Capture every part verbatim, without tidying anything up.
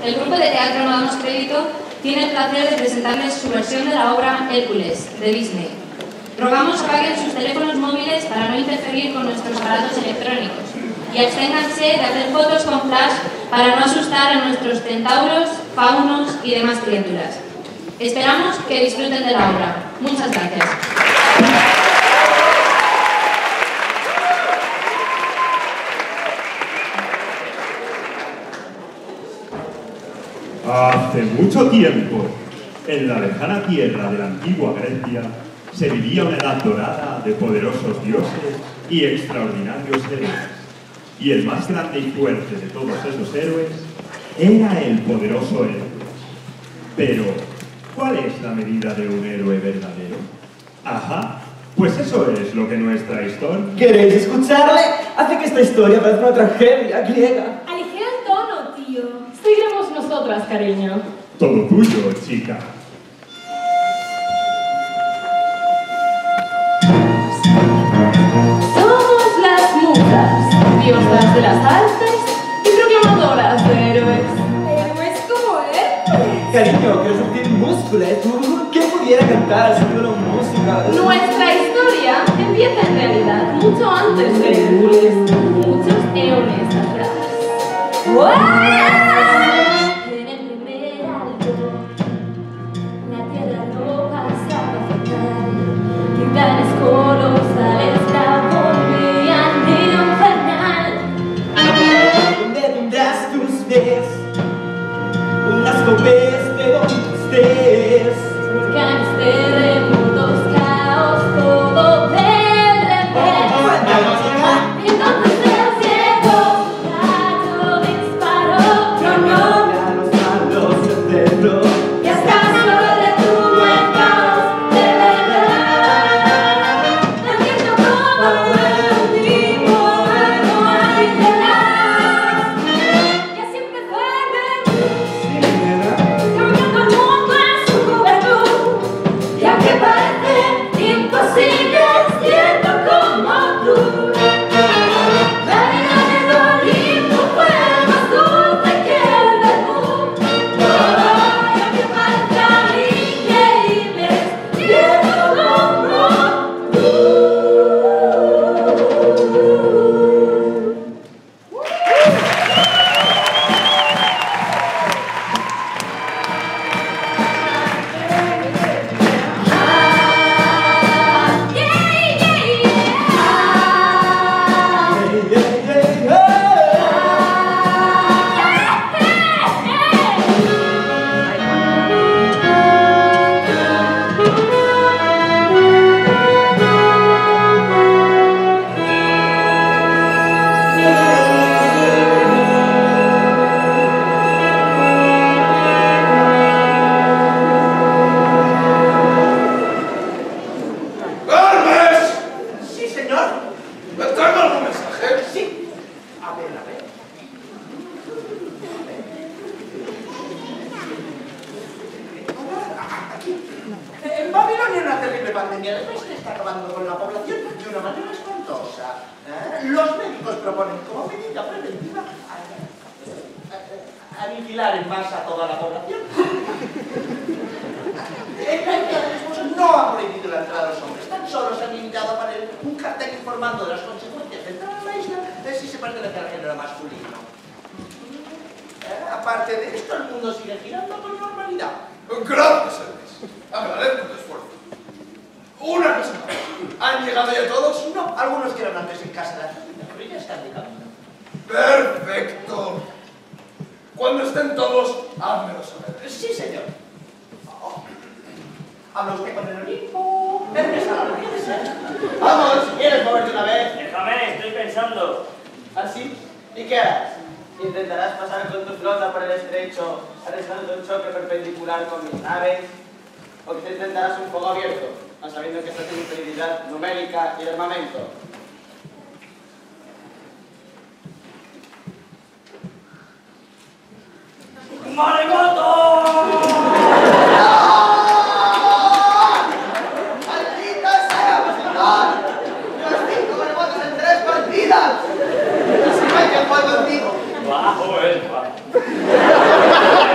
el grupo de teatro No Damos Crédito tiene el placer de presentarles su versión de la obra Hércules, de Disney. Rogamos apaguen sus teléfonos móviles para no interferir con nuestros aparatos electrónicos y absténganse de hacer fotos con flash para no asustar a nuestros centauros, faunos y demás criaturas. Esperamos que disfruten de la obra. Muchas gracias. Hace mucho tiempo, en la lejana tierra de la antigua Grecia, se vivía una edad dorada de poderosos dioses y extraordinarios héroes. Y el más grande y fuerte de todos esos héroes era el poderoso Hércules. Pero, ¿cuál es la medida de un héroe verdadero? Ajá, pues eso es lo que nuestra historia... ¿Queréis escucharle? Hace que esta historia parezca una tragedia griega. Aligera el tono, tío. Seguiremos nosotras, cariño. Todo tuyo, chica. Somos las musas, diosas de las artes y proclamadoras de héroes. ¿Héroes como él? Cariño, quiero sentir músculos. ¿Qué pudiera cantar al sonido de la música? Nuestra historia empieza en realidad mucho antes de Hércules, muchos eones atrás. En el primer alto, la tierra no pasaba fatal. Titanes colosales la volvían infernal. ¿Dónde tendrás tus pies? Unas copes de donde estés. Volcanes, terremotos, caos, todo de repente. Entonces el cielo, rayo disparó, tronó, Ya los malos enterró. y hasta sobre tu el caos de verdad. Entiendo cómo de un tipo no hay piedad. Y así empezó el cambiando el mundo en su juventud. Y aunque parece imposible, es cierto como tú. La vida del Olimpo fue más dulce que el Bermú. Y aunque parezca increíble, es cierto como tú. ¡Hermes! Sí, señor. ¿Me tengo algún mensaje? Sí. A ver, a ver. Aquí. En Babilonia una terrible pandemia de peste está acabando con la población de una manera espantosa. ¿Eh? Los médicos proponen como medida preventiva a- a- a- aniquilar en masa a toda la población. El Cabildo de Desposos no ha prohibido la entrada a los hombres, tan solo se ha limitado a poner un cartel informando de las consecuencias de entrar a la isla de si se pertenece al género masculino. Eh, Aparte de esto, el mundo sigue girando con normalidad. Gracias, Hermes. Agradezco tu esfuerzo. Una cosa más. ¿Han llegado ya todos? No, algunos quedaron antes en casa de la familia, pero ya están de camino. Perfecto. Cuando estén todos, házmelo saber. Sí, señor. Oh. ¿Habla usted con el Olimpo? Hermes, ahora, ¿qué desea? Vamos, ¿quieres moverte una vez? Déjame, estoy pensando. ¿Así? ¿Y qué harás? ¿Intentarás pasar con tu flota por el estrecho, arriesgando un choque perpendicular con mis naves? ¿O te intentarás un fuego abierto, sabiendo que esta tiene inferioridad numérica y de armamento? ¡Maremoto! ¡Maldita sea, señor! ¡Los cinco maremotos en tres partidas! ¡Así no hay que jugar contigo! Bajo el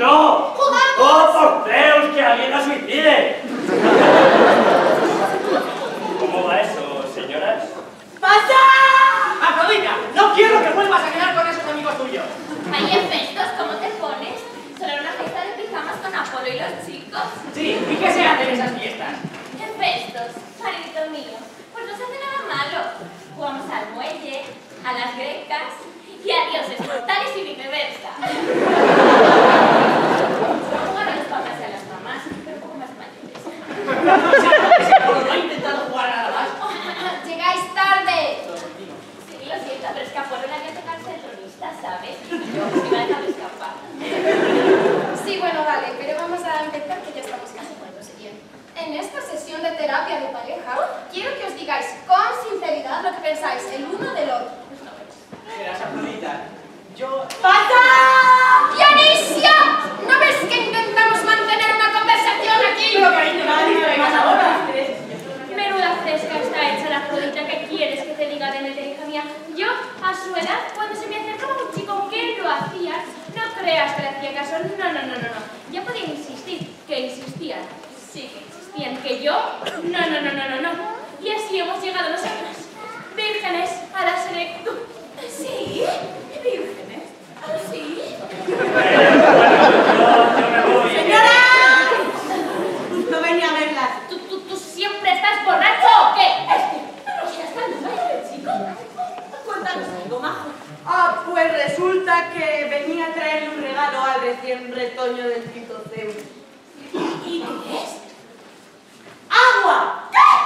¡No! ¡Jugamos! ¡Oh, por Zeus, que alguien la suicide! ¿Cómo va eso, señoras? ¡Pasa! ¡Afrodita! ¡No quiero que vuelvas a quedar con esos amigos tuyos! Ay, Hefestos, ¿cómo te pones? Solo era una fiesta de pijamas con Apolo y los chicos. Sí, ¿y qué se hace en esas fiestas? Hefestos, maridito mío, pues no se hace nada malo. Jugamos al muelle, a las grecas y a dioses mortales y viceversa. Jugar a los papás y a las mamás, pero un poco más mayores. No he intentado jugar a nada más. ¡Llegáis tarde! Sí, lo siento, pero es que Apolo le había tocado ser tronista, ¿sabes? Y yo me iba a dejar escapar. Sí, bueno, vale, pero vamos a empezar que ya estamos casi por proseguir. En esta sesión de terapia de pareja, quiero que os digáis con sinceridad lo que pensáis el uno del otro. Verás, Afrodita, yo... ¡Pasa! ¡Dionisio! ¿No ves que intentamos mantener una conversación aquí? Pero cariño, nada, ni me vengas ahora. Menuda fresca está hecha la Afrodita. ¿Qué quieres que te diga de meter, hija mía? Yo, a su edad, cuando se me acercaba un chico que lo hacía, no creas que le hacía caso. No, no, no, no, no. Ya podía insistir, que insistían. Sí, que insistían. Que yo, no, no, no, no, no, no. Y así hemos llegado nosotros, vírgenes a la senectud. ¿Sí? ¿Vírgenes? ¿Ah, sí? Yo me voy. ¡Señora! No venía a verlas. ¿Tú, tú, tú siempre estás borracho o qué? Este, no sigas tanto, ¿vale, chico? Cuéntanos algo, majo. Ah, pues resulta que venía a traerle un regalo al recién retoño del Tito Zeus. ¿Y qué es? ¡Agua!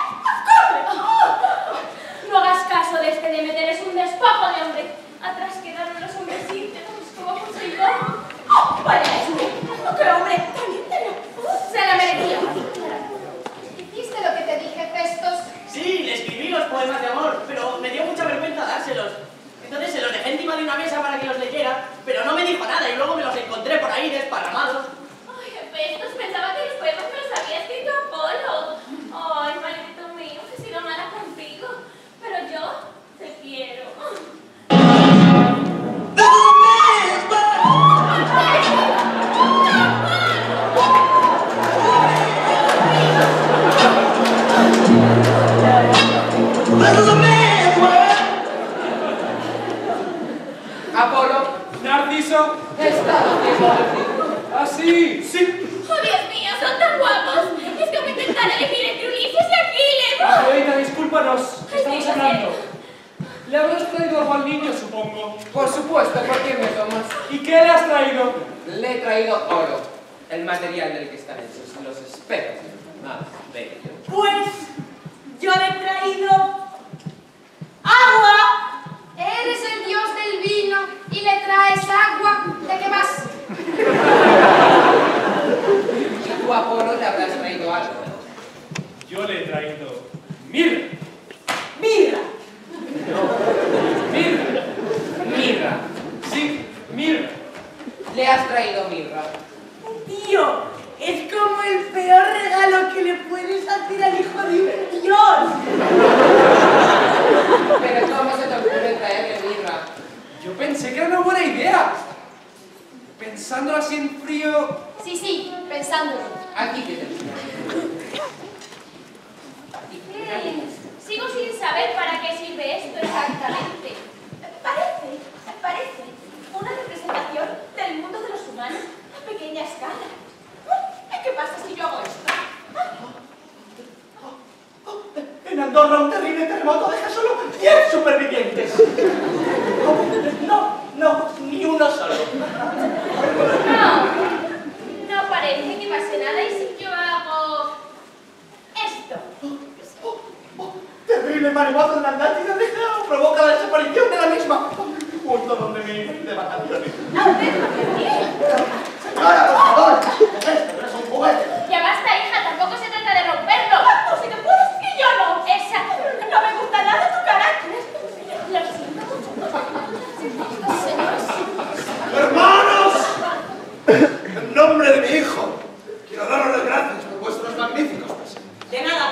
No hagas caso de este Demeter, es un despojo de hombre. Atrás quedaron los hombres íntegros, como Poseidón. ¡Oh, vaya este! ¡Qué hombre tan íntegro! Se la merecía. ¿Hiciste lo que te dije, Festos? Sí, le escribí los poemas de amor, pero me dio mucha vergüenza dárselos. Entonces se los dejé encima de una mesa para que los leyera, pero no me dijo nada y luego me los encontré por ahí desparramados. Ay, Hefestos, pensaba que los poemas me los había escrito Apolo. Ay, maldito mío, que he sido mala contigo. Pero yo te quiero. Apolo, Narciso, ¿así? Sí. ¡Oh, Dios mío, son tan guapos! Es como intentar elegir entre Ulises y Aquiles. Afrodita, discúlpanos, ¿qué estamos Sí, hablando? sí. Le habrás traído algo al niño, supongo. Por supuesto, ¿por qué me tomas? ¿Y qué le has traído? Le he traído oro, el material del que están hechos los espejos más bellos. Pues yo le he traído agua. Eres el dios del vino y le traes agua. ¿De qué más? Y tú, Apolo, le habrás traído algo. Yo le he traído mirra. Mirra. Mirra. Mirra. Sí, mirra. Le has traído mirra. Tío, es como el peor regalo que le puedes hacer al hijo de un dios. Pero ¿cómo se te ocurre traerle mirra? Yo pensé que era una buena idea. Pensándolo así en frío... Sí, sí, pensándolo. Aquí te tengo. Eh, Sigo sin saber para qué sirve esto exactamente. Parece, parece una representación del mundo de los humanos a pequeña escala. ¿Qué pasa si yo hago esto? En Andorra un terrible terremoto deja solo diez supervivientes. No, no, ni uno solo. No, no parece que pase nada. ¿Y si yo hago esto? Terrible maremoto en la Atlántida deja provoca la desaparición de la misma. Punto donde me iré de vacaciones. No, déjame bien. Señora, por favor, esto no es un juguete. Ya basta, hija, tampoco se trata de romperlo. Tú sí que puedes y yo no. Esa, no me gusta nada tu carácter. Lo siento mucho. Señores. ¡Hermanos! En nombre de mi hijo, quiero daros las gracias por vuestros magníficos presentes. De nada.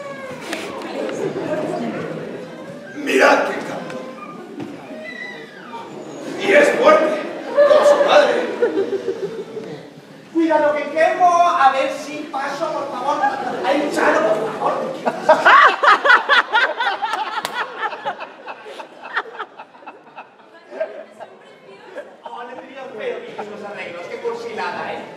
Mirad qué encanto. Y es fuerte, como su padre. Mira lo que quemo, a ver si paso, por favor. Hay un chano, por favor. Oh, le diría un pedo, los arreglos, qué cursilada, ¿eh?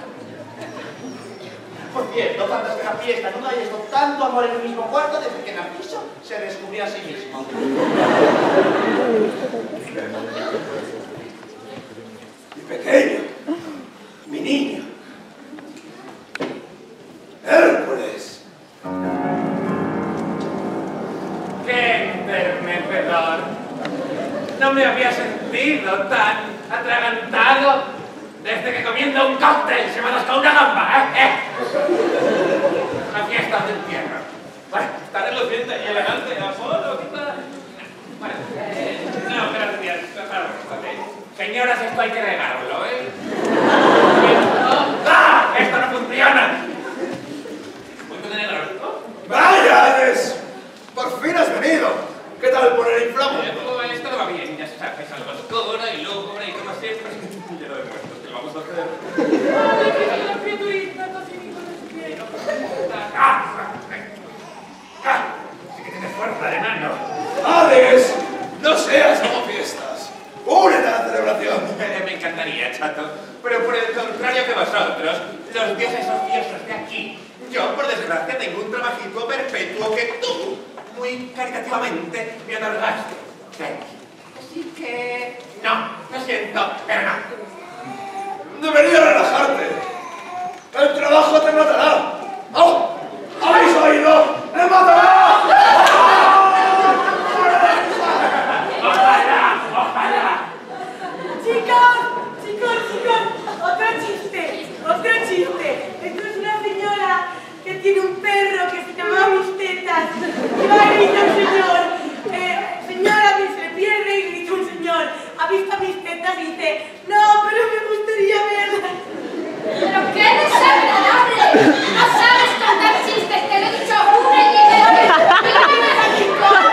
Por cierto, cuando es una fiesta, no hay esto tanto amor en el mismo cuarto desde que Narciso se descubrió a sí mismo. Mi pequeño, mi niño, Hércules. ¡Qué enternecedor! No me había sentido tan atragantado desde que comiendo un cóctel se me atascó una gamba, ¿eh? ¿eh? Una fiesta de entierro. Bueno, está reluciente y elegante, Apolo, quizá. Bueno, eh, no, gracias. Señoras, esto hay que regarlo, ¿eh? ¡Ah! ¡Esto no funciona! ¿Muy bien el esto? ¡Vaya, Hades! ¡Por fin has venido! ¿Qué tal por el inflamo? Eh, esto no va bien, ya sabes, algo oscura y lúgubre y como siempre. Ya lo demuestro, que lo vamos a hacer. ¡Ay, qué la criaturita, cocinito de cielo! ¡Ah! ¡Ah! Sí que tienes fuerza de enano. ¡Hades! ¡No seas como fiestas! ¡Únete a la celebración! Me encantaría, chato. Pero por el contrario que vosotros, los dioses ociosos de aquí, yo, por desgracia, tengo un trabajito perpetuo que tú, muy caritativamente, me otorgaste. Así que... no, lo siento, pero no. Deberías relajarte. El trabajo te matará. ¡Oh! ¿Habéis oído? ¡Me matará! ¡Ojalá! ¡Ojalá! Chicos, chicos, chicos, otro chiste, otro chiste. Esto es una señora que tiene un perro que se llama Mis Tetas. Y va a gritar un señor, eh, señora, que se le pierde, y grita un señor, ¿ha visto mis tetas? Y dice, no, pero me gustaría verlas. ¡Pero qué desagradable! ¡No sabes contar chistes! ¡Te lo he dicho una y mil veces! ¡Dígame, chicos!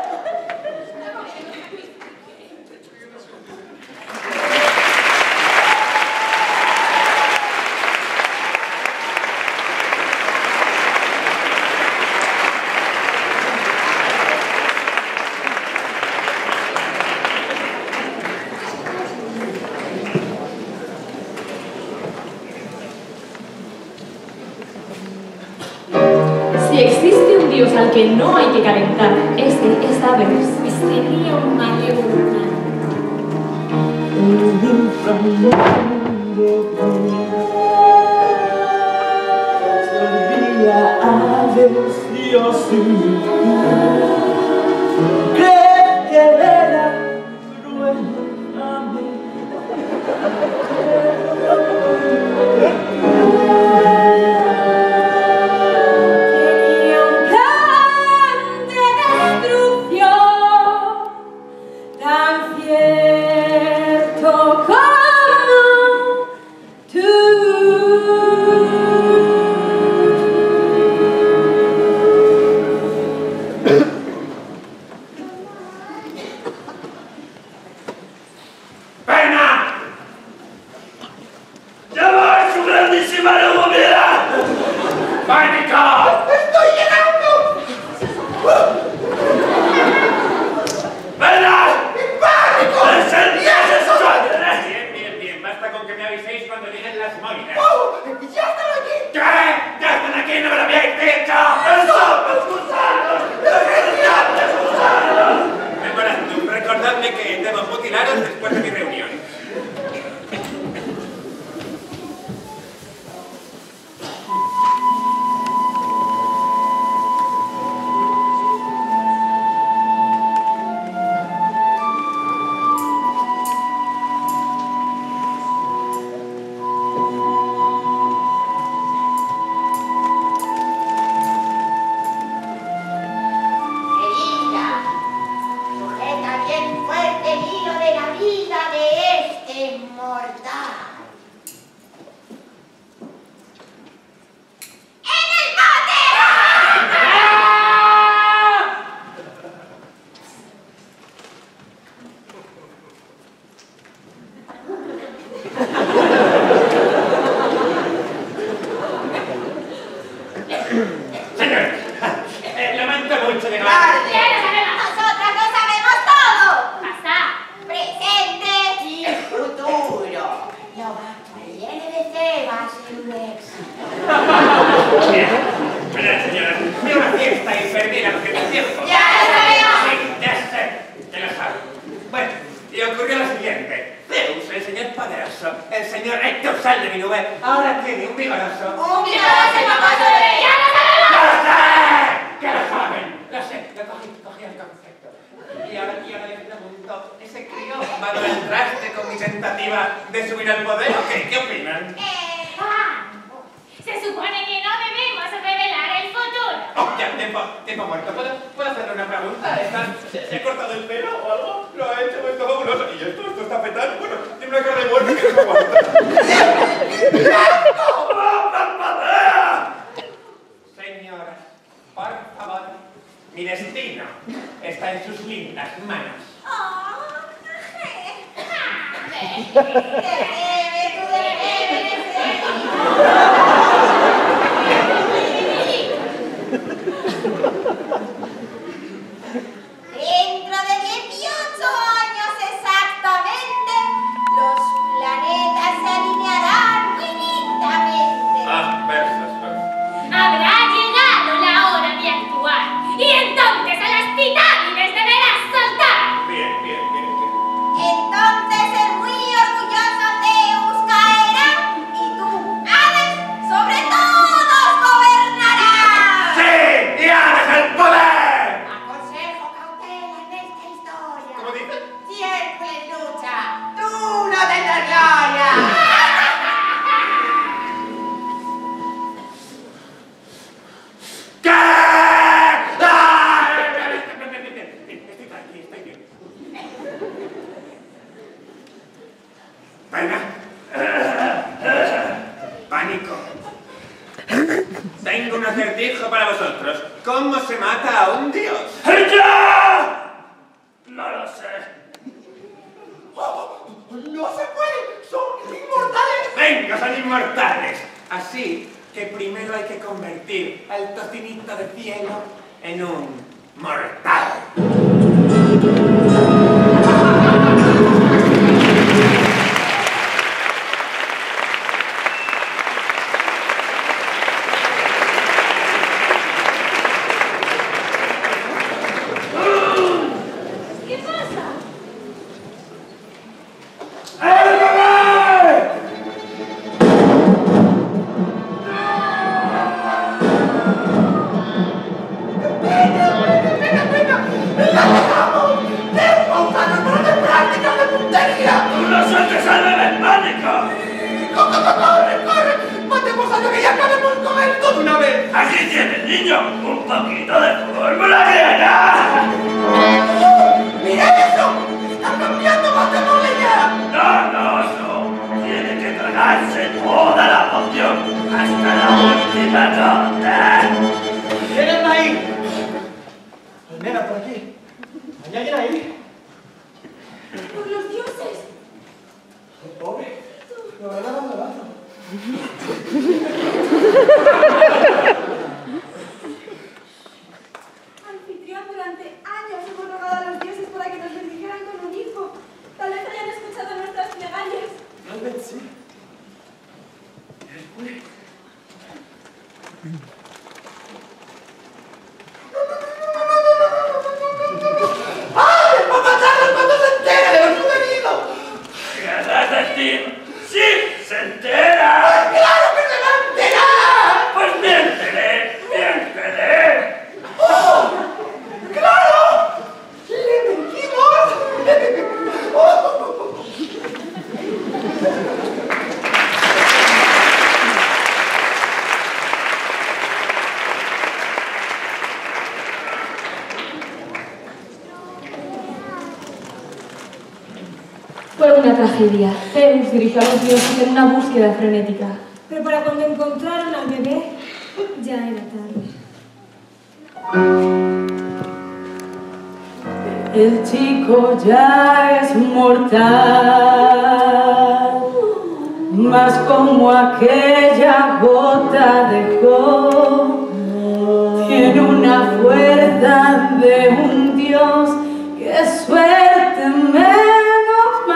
Si existe un dios al que no hay que calentar, este es Hades. Sería un malevo. Sería Hades, dios inmortal. Cree que era cruel amor. Tan cierto como tú. ¡Pena! ¡Ya va su grandísima lugubriedad! ¡Pánico! ¡Estoy llegando! ¡Pena! ¡Pánico! Bien, bien, bien. Basta con que me aviséis cuando lleguen las moinas. ¡Oh! ¡Ya están aquí! ¿Qué? ¡Ya están aquí! ¡No me lo habíais dicho! ¡Eso! ¡Excusaros! ¡Excusaros! Memorandum, recordadme que debo mutilaros después de mi reunión. final de mi nube, ahora tiene un vigoroso... ¡Un vigoroso papazo de bebé! ¡Ya lo ¡Lo sabemos! sé! ¡Que lo saben! Lo sé, lo cogí, cogí el concepto. Y ahora, y ahora les pregunto, ¿ese crío va a dar el traste con mi tentativa de subir al poder o qué? ¿Qué opinan? Eh, ah, se supone que no debemos revelar el futuro. Oh, ya, tiempo, tiempo muerto. ¿Puedo, ¿puedo hacerle una pregunta? ¿Están, se, ¿Se ha cortado el pelo o algo? Lo ha hecho, esto es fabuloso. ¿Y esto? ¿Esto está petado? Bueno, tiene una cara de muerte que no se aguanta. Señoras, por favor, mi destino está en sus lindas manos. Oh, te debe, tú debes. Dentro de dieciocho años exactamente, los planetas se alinearán muy lentamente. Ah, versos, versos. Habrá llegado la hora de actuar y entonces a las titánides deberás soltar. Bien, bien, bien, bien. Entonces el muy orgulloso Zeus caerá y tú, Hades, sobre todos gobernarás. ¡Sí! ¡Y Hades el poder! Aconsejo cautela en esta historia. ¿Cómo dices? Si Hércules lucha, tú no tendrás gloria. ¿Qué? ¡Ah! Estoy tranquilo, estoy bien. Venga. Pánico. Tengo un acertijo para vosotros. ¿Cómo se mata a un dios? ¡Ya! No lo sé. ¡No se puede! ¡Son inmortales! Venga, son inmortales. Así que primero hay que convertir al tocinito de cielo en un mortal. ¿Qué pasa? ¡Tú no sueltes al bebé en pánico! ¡Corre, corre! ¡Matemos a lo que ya acabemos con esto de una vez! ¡Aquí tienes, niño! ¡Un poquito de fórmula griega! ¡Mira eso! ¡Está cambiando! ¡Matémosle ya! No, no, no. Tiene que tragarse toda la poción hasta la última gota. ¿Quién está ahí? Nena, por aquí. ¿Hay alguien ahí? ¡Por los dioses! Pobre. Lo habrá dado el brazo. Anfitrión, durante años hemos rogado a los dioses para que nos bendijeran con un hijo. Tal vez hayan escuchado nuestras plegarias. Tal vez sí. Después. ¡Ay! ¡Va a matarnos cuando se entere de lo sucedido! ¿Querrás decir? ¡Sí! ¡Se entera! ¡Claro que se va a enterar! ¡Pues miéntele! ¡Miéntele! ¡Oh! ¡Claro! ¡Le mentimos! ¡Oh! Fue una tragedia. Zeus dirigió a los dioses en una búsqueda frenética. Pero para cuando encontraron al bebé, ya era tarde. El chico ya es mortal, mas como aquella gota dejó, tiene una fuerza de un dios, que suerte menos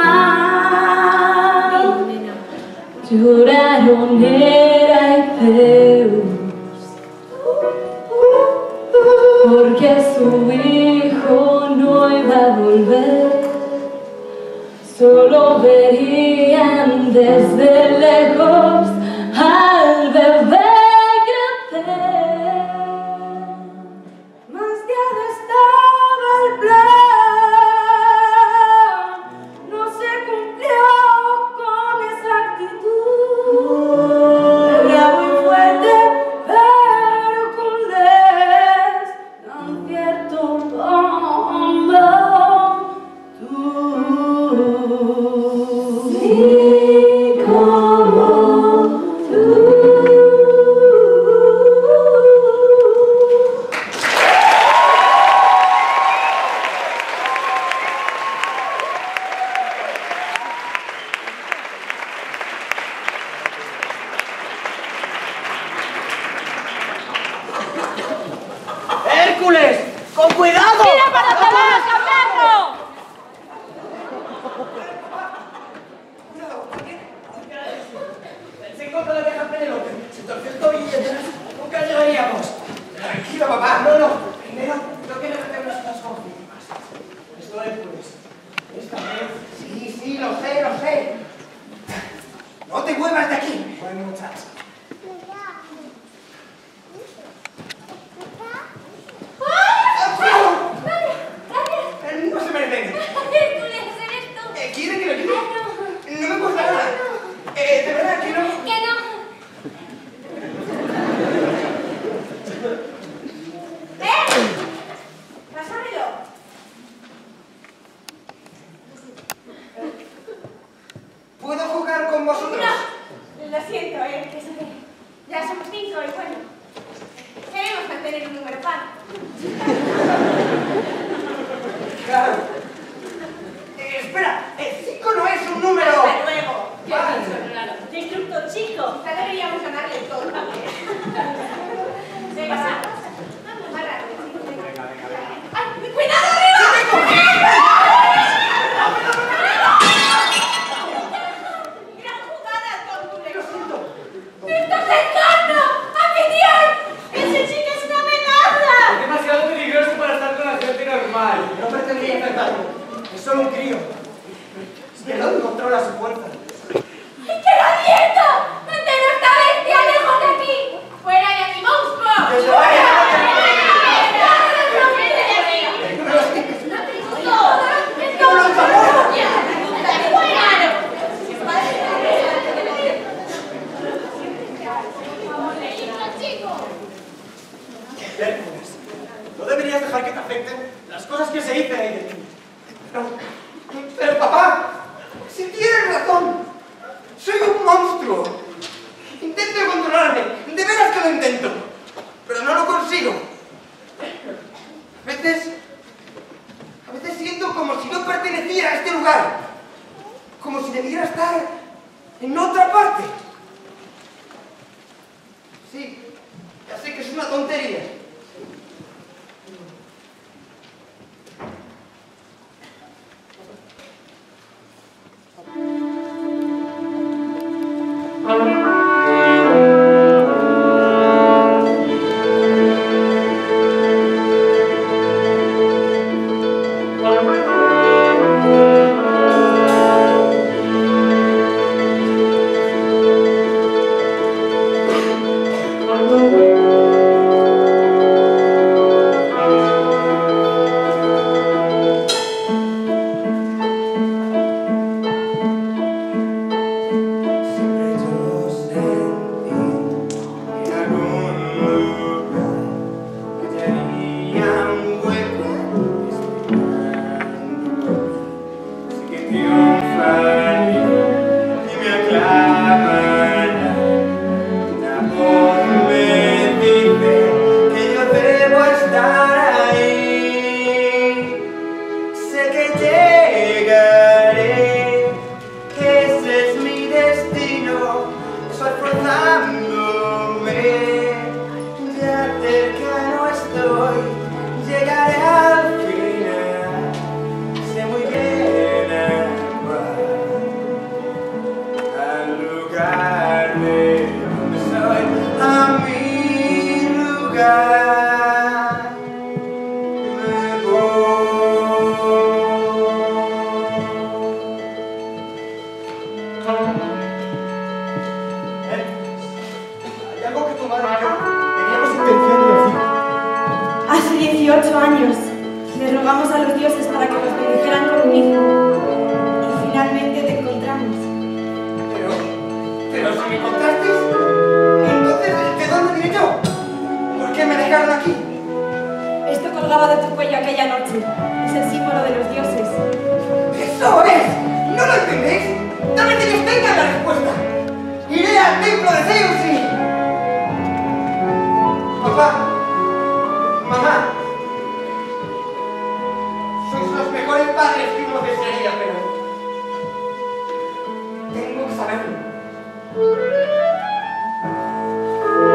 mal. Lloraron Hera y Zeus, porque su hijo no iba a volver. Solo veían desde lejos vas, perro! Pensé que con la vieja Penélope se torció el tobillo y entonces nunca llegaríamos. Tranquilo, papá. No, no. Primero tengo que meternos unas confirmas. Esto después. Esta vez. Sí, sí, lo sé, lo sé. No te muevas de aquí. Buen muchacho. No se me detenga. Eh, ¿Quiere que lo quite? No me gusta nada. Eh, de verdad que no. Que no. ¡Eh! ¡Pásamelo! ¿Puedo jugar con vosotros? No, lo siento, ¿eh? Eso que ya somos cinco y bueno, queremos mantener un número par. Claro. Eh, espera, el cinco no es un número. Hasta luego. Qué bicho raro. Destructo chico. Quizá deberíamos ganarle el todo también. Venga, pasa. Vamos, más rápido. Venga, venga, venga. ¡Ay, cuidado arriba! ¡Gran jugada, tonto! Lo siento. ¡Esto es encarno! ¡Anfitrión! ¡Ese chico es una amenaza! Es demasiado peligroso para estar con la gente normal. No pretendía enfrentarlo. Es solo un crío. ¿De dónde controla su fuerza? ¡Ay, qué rabieto! ¡Mantén esta bestia lejos de aquí! ¡Fuera de aquí, monstruo! ¡Que se vaya! Hércules, no deberías dejar que te afecten las cosas que se dicen ahí de ti. Pero, pero papá, si tienes razón, soy un monstruo. Intento controlarme, de veras que lo intento, pero no lo consigo. A veces, a veces siento como si no perteneciera a este lugar, como si debiera estar en otra parte. Sí, ya sé que es una tontería.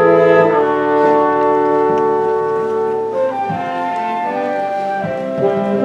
Thank you.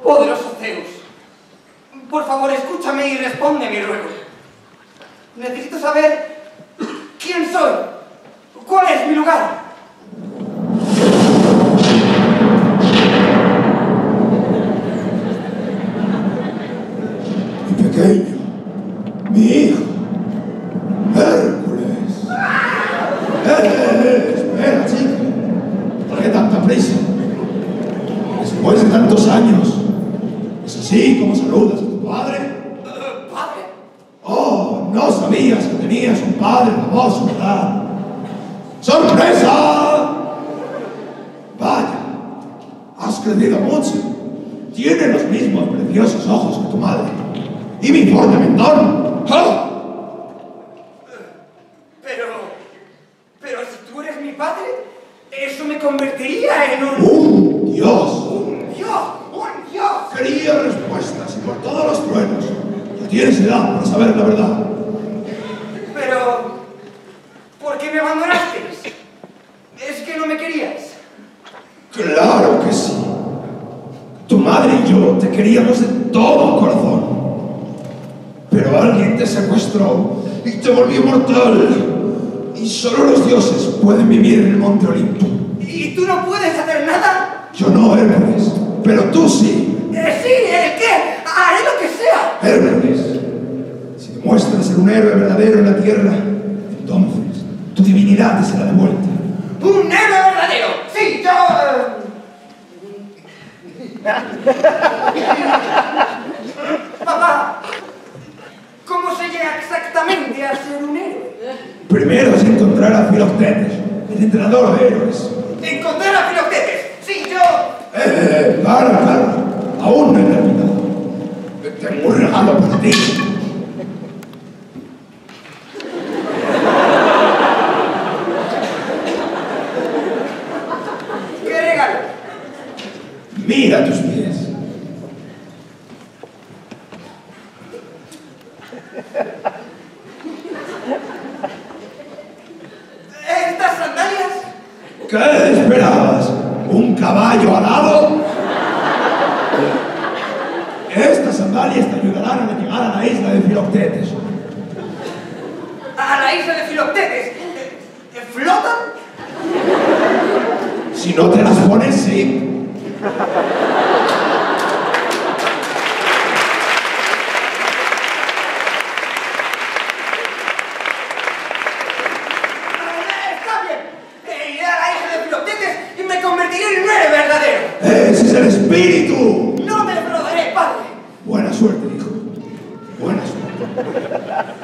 Poderoso Zeus, por favor, escúchame y responde a mi ruego. Necesito saber quién soy, cuál es mi lugar. Mi pequeño, mi hijo, Hércules. ¡Eh, eh, eh! Espera, chica. ¿Por qué tanta prisa? Después de tantos años, ¿es así como saludas a tu padre? ¿Padre? Oh, no sabías que tenías un padre famoso, ¿verdad? ¡Sorpresa! Vaya, has crecido mucho. Tiene los mismos preciosos ojos que tu madre. Y mi forma mentón. ¡Ah! Pero... pero si tú eres mi padre, eso me convertiría en un... ¡Un dios! ¡Un dios! ¡Un dios! Quería respuestas y por todos los truenos. Ya tienes edad para saber la verdad. Pero... ¿por qué me abandonaste? ¿Es que no me querías? Claro que sí. Tu madre y yo te queríamos de todo corazón. Pero alguien te secuestró y te volvió mortal. Y solo los dioses pueden vivir en el monte Olimpo. ¿Y tú no puedes hacer nada? Yo no, Hércules, pero tú sí. Eh, sí, ¿el qué? Haré lo que sea. Hércules, si demuestras ser un héroe verdadero en la tierra, entonces tu divinidad te será devuelta. ¡Un héroe verdadero! ¡Sí, yo! Papá, ¿cómo se llega exactamente a ser un héroe? Primero es encontrar a Filoctetes, el entrenador de héroes. ¡Encontrar a Filoctetes! ¡Sí, yo! ¡Eh, eh, para, para! Aún no he terminado. Tengo un regalo para ti. ¿Qué regalo? Mira tus pies. ¿Estas sandalias? ¿Qué esperabas? ¿Un caballo alado? Estas sandalias te ayudarán a llegar a la isla de Filoctetes. ¿A la isla de Filoctetes? ¿Flotan? Si no te las pones, sí. ¡Ese es el espíritu! ¡No me defraudaré, padre! Buena suerte, hijo. Buena suerte.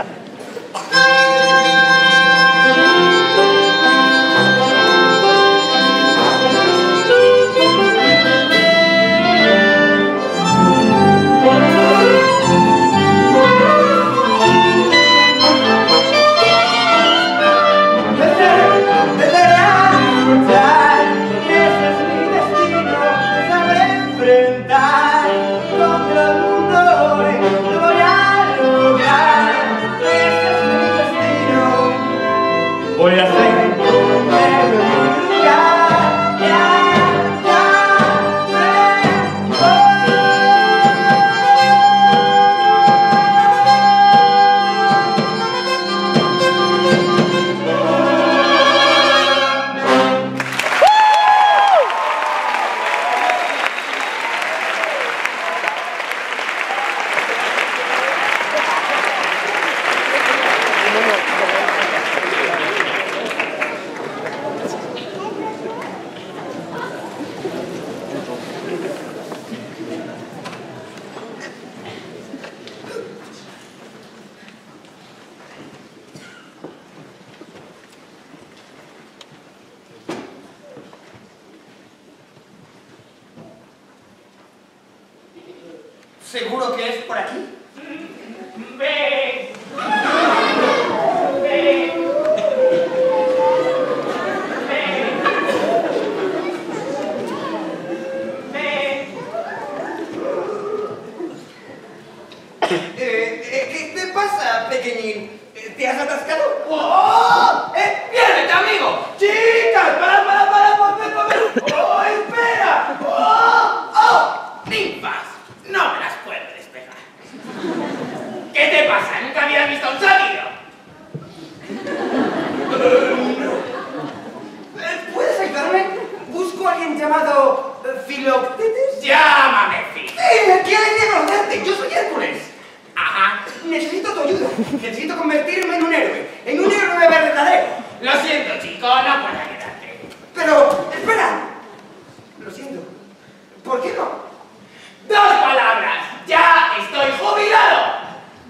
Voy a hacer ¿Seguro que es por aquí? ¡Ven! Eh, eh, ¿Qué te pasa, pequeñín? ¿Te has atascado? ¡Oh! ¡Eh! ¡Piérdete, amigo! ¡Chicas! ¡Para, para, para! ¡Para, para, para! ¡Oh, espera! ¡Oh! ¡Oh! ¡Ninfas! Llámame Phil. ¡Eh! ¿Quién hay de conocerte? Yo soy Hércules. Ajá. Necesito tu ayuda. Necesito convertirme en un héroe. En un héroe verdadero. Lo siento, chico, no puedo ayudarte. Pero, espera. Lo siento. ¿Por qué no? Dos palabras. Ya estoy jubilado.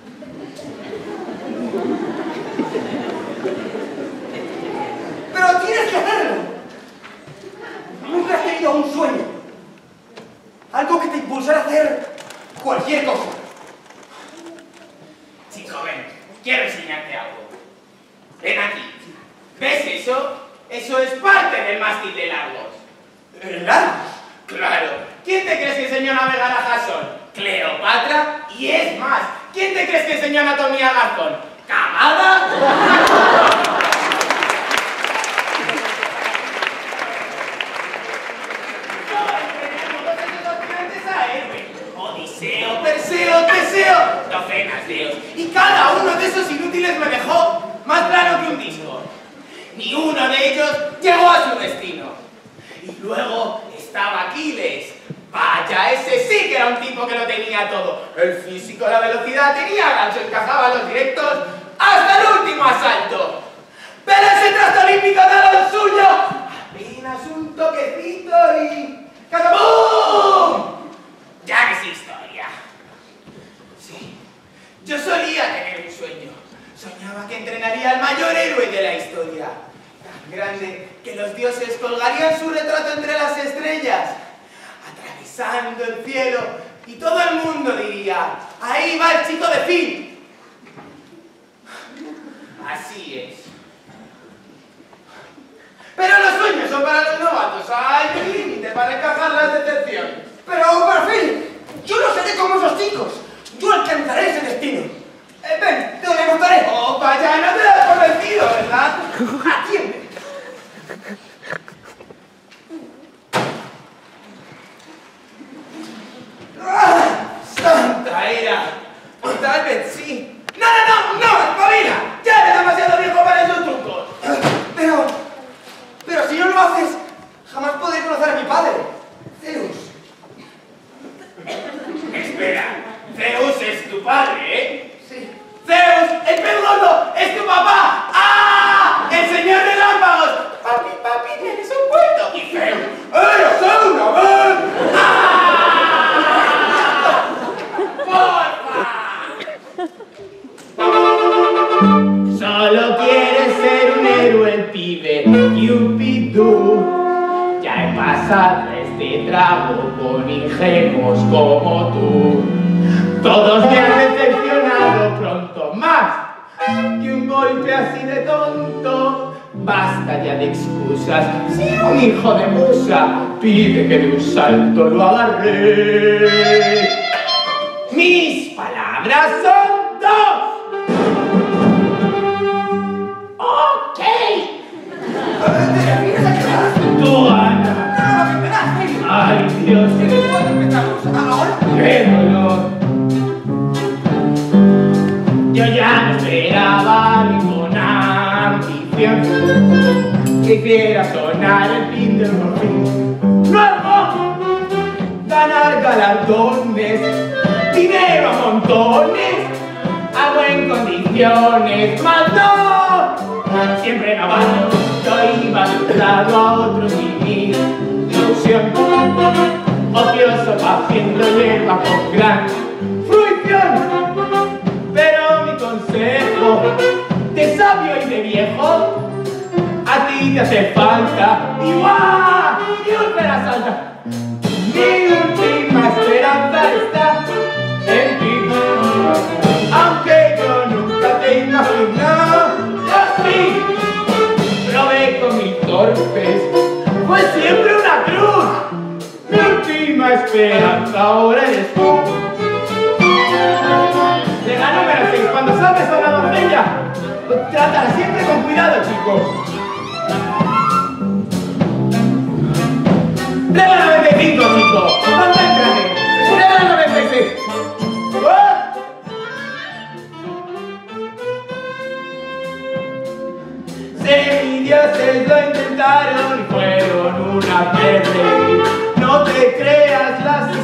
Pero tienes que hacerlo. Nunca has tenido un sueño. Algo que te impulsara a hacer cualquier cosa. Chico, ven. Quiero enseñarte algo. Ven aquí. ¿Ves eso? Eso es parte del mástil de Lagos. ¿El Lagos? Claro. ¿Quién te crees que enseñó a navegar a Jasón? Cleopatra. Y es más, ¿quién te crees que enseñó anatomía a Gastón? ¿Camada? Odiseo, Perseo, Teseo, docenas de ellos. Y cada uno de esos inútiles me dejó más plano que un disco. Ni uno de ellos llegó a su destino. Y luego estaba Aquiles. Vaya, ese sí que era un tipo que lo tenía todo. El físico, la velocidad, tenía gancho, encajaba los directos hasta el último asalto. Pero ese trasto olímpico da lo suyo. Apenas un toquecito y... ¡Catapum! Ya es historia. Sí, yo solía tener un sueño. Soñaba que entrenaría al mayor héroe de la historia. Tan grande que los dioses colgarían su retrato entre las estrellas, atravesando el cielo, y todo el mundo diría: ahí va el chico de Phil. Así es. Pero los sueños son para los novatos. Hay un límite para encajar las decepciones. Pero, para fin, yo no seré como esos chicos. Yo alcanzaré ese destino. Eh, ven, te lo demostraré. Oh, vaya, no te das por vencido, ¿verdad? Atiende. ¡Ah! ¡Santa era! O tal vez sí. ¡No, no, no! ¡No! ¡Espabila! ¡Ya eres demasiado viejo para esos trucos! Pero... Pero si no lo haces, jamás podré conocer a mi padre, Zeus. Espera, Zeus es tu padre, ¿eh? Sí. ¡Zeus, el pez gordo, es tu papá! ¡Ah! ¡El señor de lámpagos! ¡Papi, papi, tienes un puerto! ¡Y Zeus! ¡Eres una vez! ¡Ah! ¡Porfa! Solo quieres ser un héroe, el pibe Cupidú. Ya he pasado este trago con ingenuos como tú. Todos me han decepcionado pronto, más que un golpe así de tonto. Basta ya de excusas, si un hijo de musa pide que de un salto lo agarré. Mis palabras son dos. ¡Ok! ¡Tú, Ana! ¡Ay, Dios! ¡Qué dolor! Yo ya no esperaba ninguna ambición que hiciera sonar el fin del morfín. ¡Luego! Ganar galardones, dinero a montones, agua en condiciones, ¡más no! Siempre novato, yo iba dado a otros y mi ilusión. Ocioso haciendo hierba con gran fruición. Pero mi consejo de sabio y de viejo a ti te hace falta igual y úlcera salta. Mi última esperanza está en ti. Aunque yo nunca te imaginaba así, probé con mis torpes, fue siempre una cruz. Mi última esperanza ahora eres tú. Regalo número seis, cuando salves a una doncella, trátala siempre con cuidado, chico. Regalo noventa y cinco, chico. Concéntrate. Regalo noventa y seis. ¡Oh! Semidioses lo intentaron y fueron una pérdida. No te creas las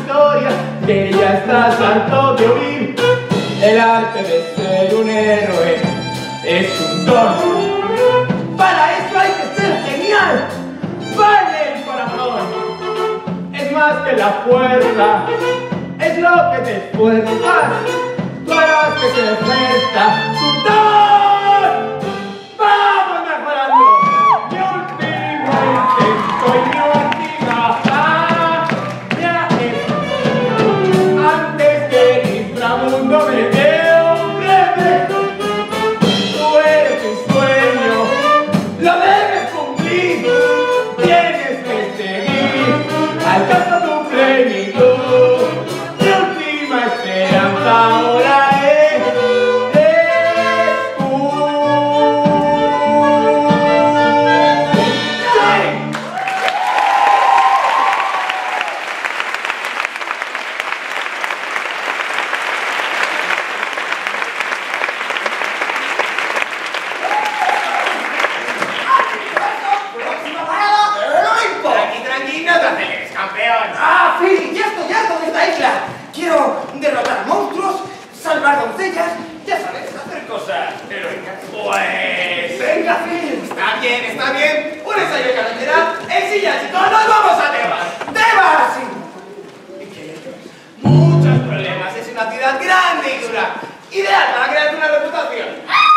que ya estás harto de oír. El arte de ser un héroe es un don. Para eso hay que ser genial. Vale el corazón. Es más que la fuerza. Es lo que te esfuerzas. Tú harás que se ejerza tu don. ¡Vamos mejorando! Mi último intento y mi última hazaña es antes que el inframundo me dé un revés. Tú eres mi sueño, lo debes cumplir. Tienes que seguir, alcanza tu plenitud. Mi última esperanza ahora es, es tú. ¡Próxima parada! ¡Olimpo! Tranqui, tranqui, no te aceleres, campeón. ¡Ah, Phil! ¡Ya estoy harto de esta isla! Quiero derrotar monstruos, salvar doncellas, ya sabes, hacer cosas heroicas. Pues... ¡Venga, Phil! Está bien, está bien. Un ensayo de carretera en silla, chicos. ¡Nos vamos a Tebas! ¡Tebas! ¿Y qué? Muchos problemas. Es una ciudad grande y dura. Ideal para crear una reputación.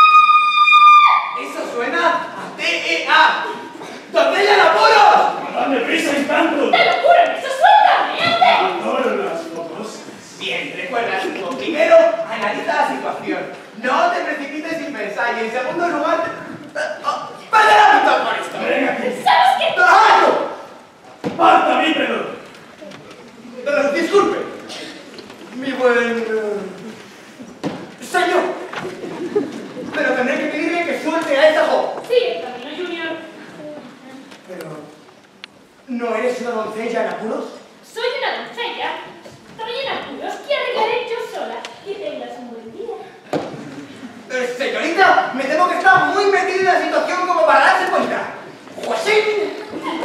Eso suena a T E A. ¡Doncella en apuros! ¡Dame prisa y tanto! ¡Te lo juro! ¡Eso suena a mierda! Adoro las fotos. Bien, recuerda, chico. Primero, analiza la situación. No te precipites sin pensar. Y en segundo lugar, ¡vale la mitad por esto! Venga, que... ¿Sabes qué? ¡Alto! ¡Basta, bípedo! Eh, disculpe, mi buen... eh, señor. Pero tendré que pedirle que suelte a esta joven. Sí, el camino junior. Pero... ¿no eres una doncella en apuros? Soy una doncella. Estoy en apuros que arreglaré yo sola. Que tengas un buen día. Eh, señorita, me temo que está muy metida en la situación como para darse cuenta. Pues sí.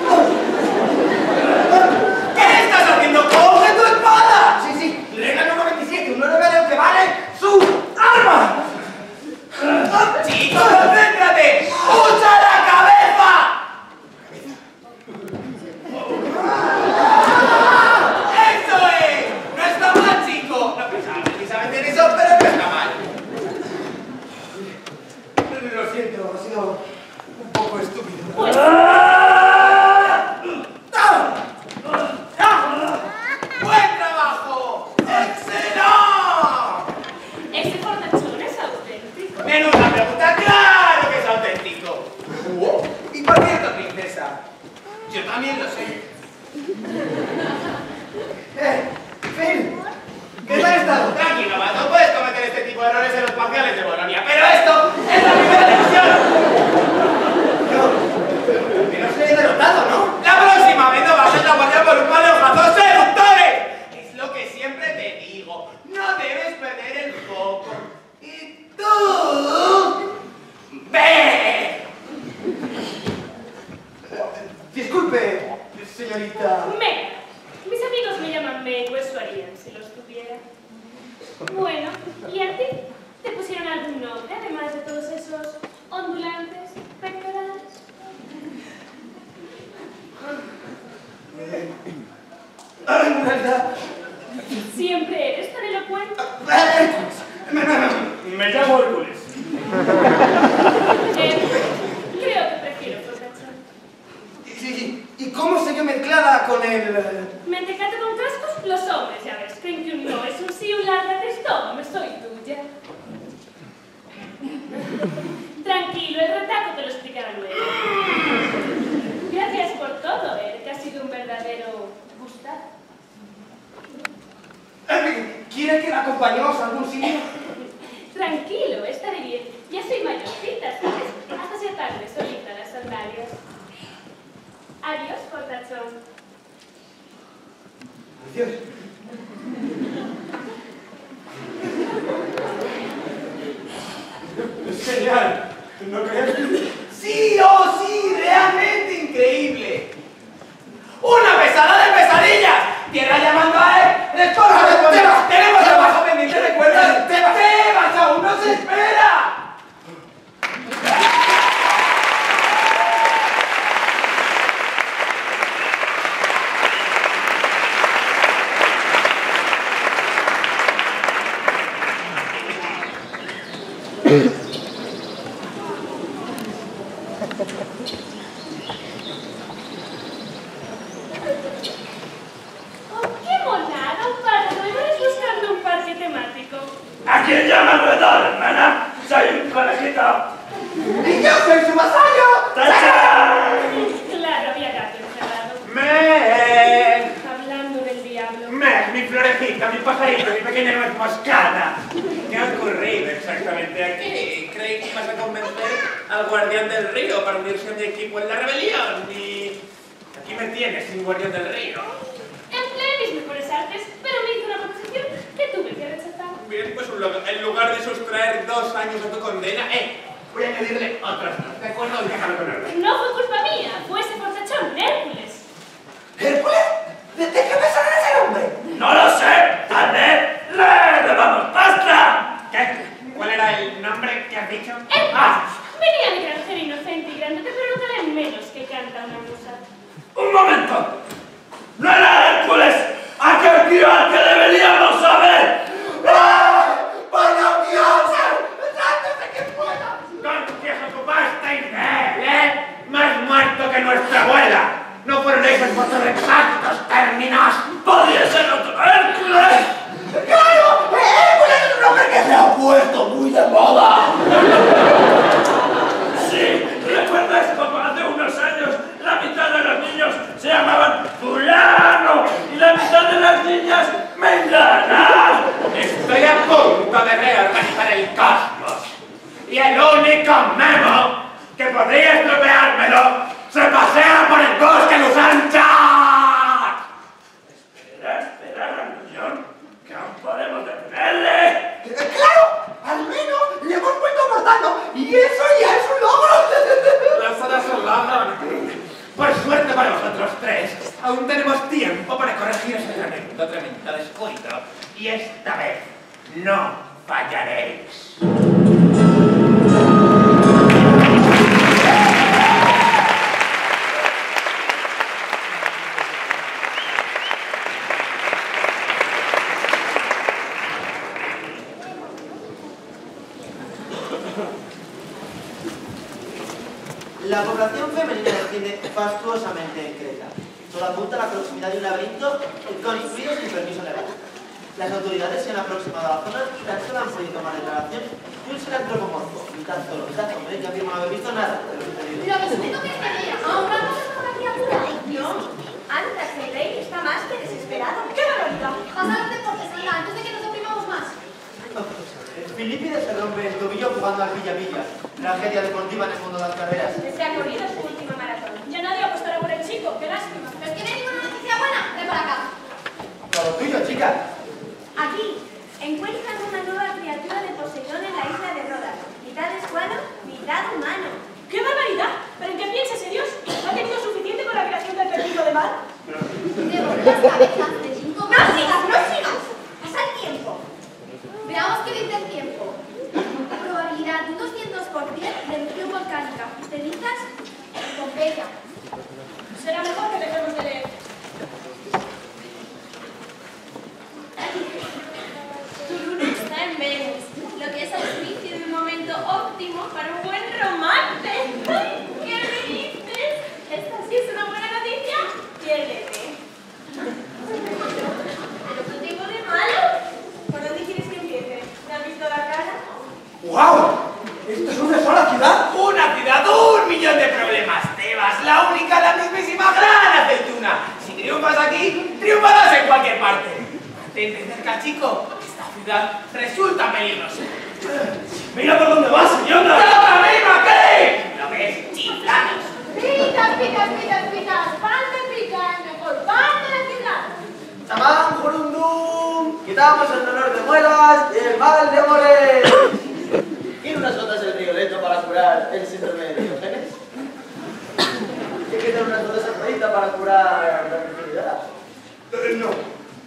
¿Qué estás haciendo? ¡Coge tu espada! Sí, sí, regla número veintisiete, un nueve de lo que vale su arma. ¡Chico, concéntrate! ¡Usa la cabeza! ¡Eso es! ¡No está mal, chico! No pensaba precisamente en eso, pero no está mal. Lo siento, ha sido un poco estúpido. Pues... ¡Buen trabajo! ¡Excelente! Ese fortachón es auténtico. Menuda pregunta, claro que es auténtico. Y por cierto, princesa, yo también lo sé. Eh, Phil, ¿qué tal has estado? Tranquilo, Matt, no puedes cometer este tipo de errores en los parciales de Bolonia, pero esto es la primera lección. Yo, que no se haya derrotado, ¿no? La próxima vez no vas a guardia por un par de ojazos seductores. Es lo que siempre te digo, no debes perder el foco. Y tú... ¡ve! Disculpe, señorita. Meg. Mis amigos me llaman Meg, o eso harían si los tuviera. Bueno, ¿y a ti? ¿Te pusieron algún nombre, además de todos esos ondulantes pectorales? En realidad... Siempre eres tan elocuente. Me llamo Hércules. Eh, creo que prefiero fortachón. Sí, ¿y cómo se yo mezclada con el...? Mentecate con cascos, los hombres, ya ves, creen que un no es un sí, un lárgate es todo, me soy tuya. Tranquilo, el retaco te lo explicará luego. Gracias por todo, Ed, que ha sido un verdadero gustazo. ¿Quiere que la acompañemos a algún sitio? Tranquilo, estaré bien. Ya soy mayorcita, ¿sabes? Hasta se tarde, solita las sandalias. Adiós, fortachón. Adiós. Es genial. ¿No crees? ¡Sí, oh sí! ¡Realmente increíble! ¡Una pesada de pesadillas! ¡Tierra llamando a él! ¡El coro de ¿Quién llama alrededor, hermana? Soy un conejito. ¡Y yo soy su vasallo! ¡Tachán! Claro, había gato encerrado. Meg, Hablando del diablo. Meg, mi florecita, mi pajarito, mi pequeña nuez moscada. ¿Qué ha ocurrido exactamente aquí? Creí que ibas a convencer al guardián del río para unirse a mi equipo en la rebelión y aquí me tienes sin guardián del río. Empleé mis mejores artes, pero me hizo una proposición que tuve que rechazar. Bien, pues en lugar de sustraer dos años a tu condena, eh, voy a añadirle otros dos, ¿de acuerdo? Déjalo con él. No fue culpa mía, fue ese fortachón, Hércules. ¿Hércules? ¿De qué pensará ese hombre? No lo sé. Tal vez le debamos pasta. ¿Qué? ¿Cuál era el nombre que has dicho? Hércules. Ah, Venía de granjero inocente y grandote, pero no vale menos que canta una musa. Un momento. ¡No era Hércules! ¡Aquel tío al que deberíamos saber! ¡Ah! ¡Vaya Dios! ¡Antes de que pueda! ¡Confieso tu pasta y ¿eh? Más muerto que nuestra abuela. No fueron esos vuestros exactos términos. ¡Podría ser otro Hércules! ¡Claro! ¡Hércules es un hombre que se ha puesto muy de moda! Sí, ¿recuerdas cómo hace unos años la mitad de los niños se llamaban Fulano y la mitad de las niñas Mengana? Estoy a punto de reorganizar el cosmos. Y el único memo que podría estropeármelo se pasea por el bosque Lusancha. Espera, espera, Grandullón, que aún podemos detenerle. ¡Claro! Al menos le hemos vuelto mortando y eso ya es un logro. Las horas son largas. Por suerte para vosotros tres, aún tenemos tiempo para corregir ese tremendo, tremendo descuido. Y esta vez no fallaréis. La población femenina desciende fastuosamente en Creta. Solo apunta a la proximidad de un laberinto construido sin permiso legal. Las autoridades se han aproximado a la zona y tan solo han podido tomar declaración de un ser antropomorfo, mitad solo, mitad hombre, que afirma no haber visto nada de lo sucedido. Pero que se tengo que creer, ahora vamos a una criatura. Dios, anda, que el rey está más que desesperado. ¡Qué barbaridad! Pasa los deportes, anda, antes de que nos deprimamos más. Filipides se rompe el tobillo jugando al pilla-pilla. Tragedia deportiva en el mundo de las carreras. Se ha corrido su última maratón. Ya nadie apostará por el chico, qué lástima. ¿Pero tienes ninguna noticia buena? Ven para acá. Todo tuyo, chica. Aquí encuentran una nueva criatura de Poseidón en la isla de Rodas. Mitad escualo, mitad humano. ¡Qué barbaridad! ¿Pero en qué piensa ese dios? ¿No ha tenido suficiente con la creación del perdido de mar? De las cabezas de cinco... ¡No sigas, no sigas! ¡Pasa el tiempo! Veamos qué dice el tiempo. Probabilidad de un doscientos por ciento de erupción volcánica. Cenizas en Pompeya. Será mejor que dejemos de leer. Tu luna está en Venus, lo que es auspicio de un momento óptimo para un buen romance. ¿Qué me dices? ¿Esta sí es una buena noticia? Piérdete. ¿Pero qué tengo de malo? ¿Por dónde quieres que empiece? ¿Te has visto la cara? ¡Guau! ¿Esto es una sola ciudad? Una ciudad, un millón de problemas. Tebas, la única, la mismísima gran aceituna. Si triunfas aquí, triunfarás en cualquier parte. Mantente cerca, chico. Esta ciudad resulta peligrosa. ¡Mira por dónde vas, señora! ¡Ahora mismo aquí! ¿Lo ves? Chiflados. Picas, picas, picas, picas. Pan de picar, mejor pan de la ciudad. Chamán, jurundum. Quitamos el dolor de muelas y el mal de amores. ¿Quiere unas gotas del Rioleto para curar el síndrome de Diógenes? ¿Quiere que tener unas gotas de Afrodita para curar la fertilidad? Eh, no.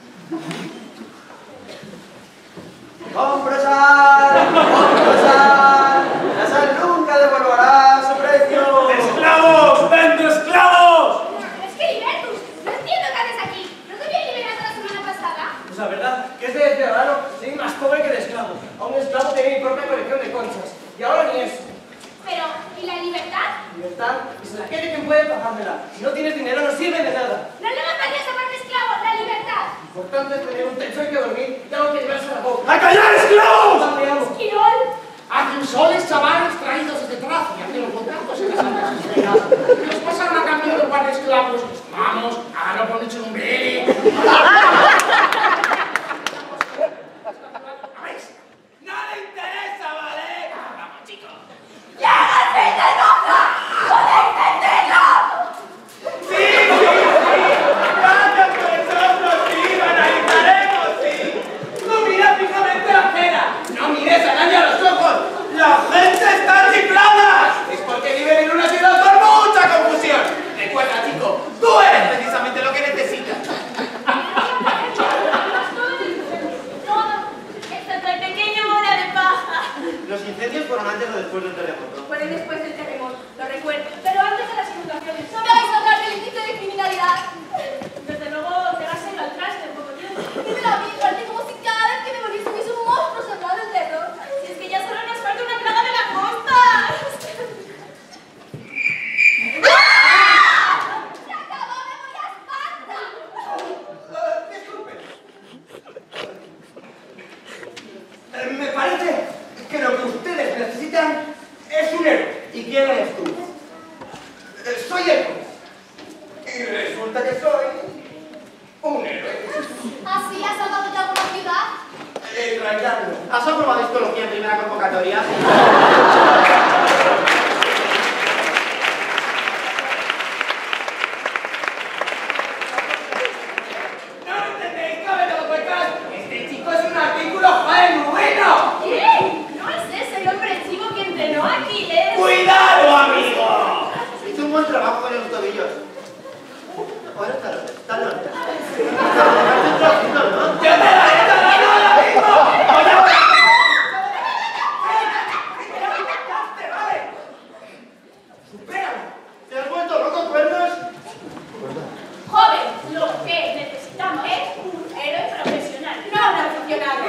¡Compro sal! ¡Compro sal! La sal nunca devolverá su precio. ¡Esclavos! ¡Vendo esclavos! Es que Libertus, no entiendo qué haces aquí. ¿No te había liberado la semana pasada? Pues la verdad, que es de ciudadano, sí, más pobre que de esclavo. A un esclavo tenía mi propia colección de conchas. Y ahora ni eso. Pero, ¿y la libertad? Libertad, y se la quiere quien puede pagármela. Si no tienes dinero, no sirve de nada. No le mandarías a parte esclavo la libertad. Por tanto, hay que tener un techo, hay que dormir, tengo que llevarse a la boca. ¡A callar, esclavos! Esquirol. Atensoles chavales traídos desde Tracia, de los contactos en las altas esferas. Los pasaron a cambio de un par de esclavos. Vamos, háganlo por hecho un breve. ¡No le interesa, vale! ¡Vamos, chicos! ¡Llega el fin del mundo! ¡Podéis entenderlo! ¡Sí, sí, sí! ¡Gracias por nosotros! ¡Sí, analizaremos, sí! ¡No mires fijamente la cera! ¡No mires a nadie a los ojos! ¡La gente está chiflada! Es porque viven en una ciudad con mucha confusión. Recuerda, chico, tú eres precisamente lo que necesitas. Los incendios fueron antes o después del terremoto. Fueron después del terremoto, lo recuerdo. Pero antes de las inundaciones. ¡No me vais a hablar del índice de criminalidad! Desde luego, pegárselo al traste un poco tiempo. Dímelo a mí, parece como si cada vez que me volvís hubiese un monstruo sembrado del terror. Si es que ya solo nos falta una plaga de langosta. ¡Se acabó! ¡Me voy a Esparta! Disculpe. Eh, me parece que lo que ustedes necesitan es un héroe. ¿Y quién eres tú? Eh, soy Hércules. Y resulta que soy un héroe. ¿Así has salvado ya alguna ciudad? En realidad no. ¿Has aprobado histología en primera convocatoria? ¿No lo entendéis, cabezas huecas? Este chico es un artículo genuino. ¿Qué? ¿No es ese el hombre chivo que entrenó a Aquiles? ¡Cuidado, amigo! Hizo un buen trabajo con los tobillos. Ahora está los talones. ¡Yo te daré talón ahora mismo! ¡Oye, ahora! ¡Vale! ¡Supéralo! ¿Te has vuelto loco, cuernos? Joven, lo que necesitamos es un héroe profesional, no un aficionado.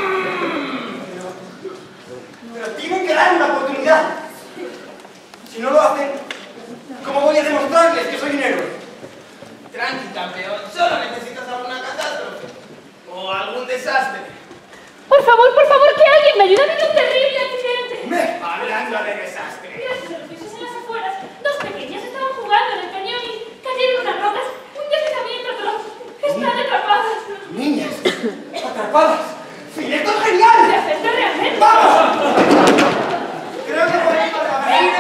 Pero tienen que dar una oportunidad. Si no lo hacen, ¿cómo voy a demostrarles que soy un héroe? Tranqui, campeón. Solo necesitas alguna catástrofe. O algún desastre. Por favor, por favor, que alguien me ayude a mí un terrible accidente. Me, hablando de desastre. Mira sus edificios en las afueras. Dos pequeñas estaban jugando en el cañón y cayeron unas rocas. Un deslizamiento, pero están atrapadas. Niñas, atrapadas. ¡Fileto genial! ¿De hacerte realmente? ¡Vamos! Creo que podemos avanzar.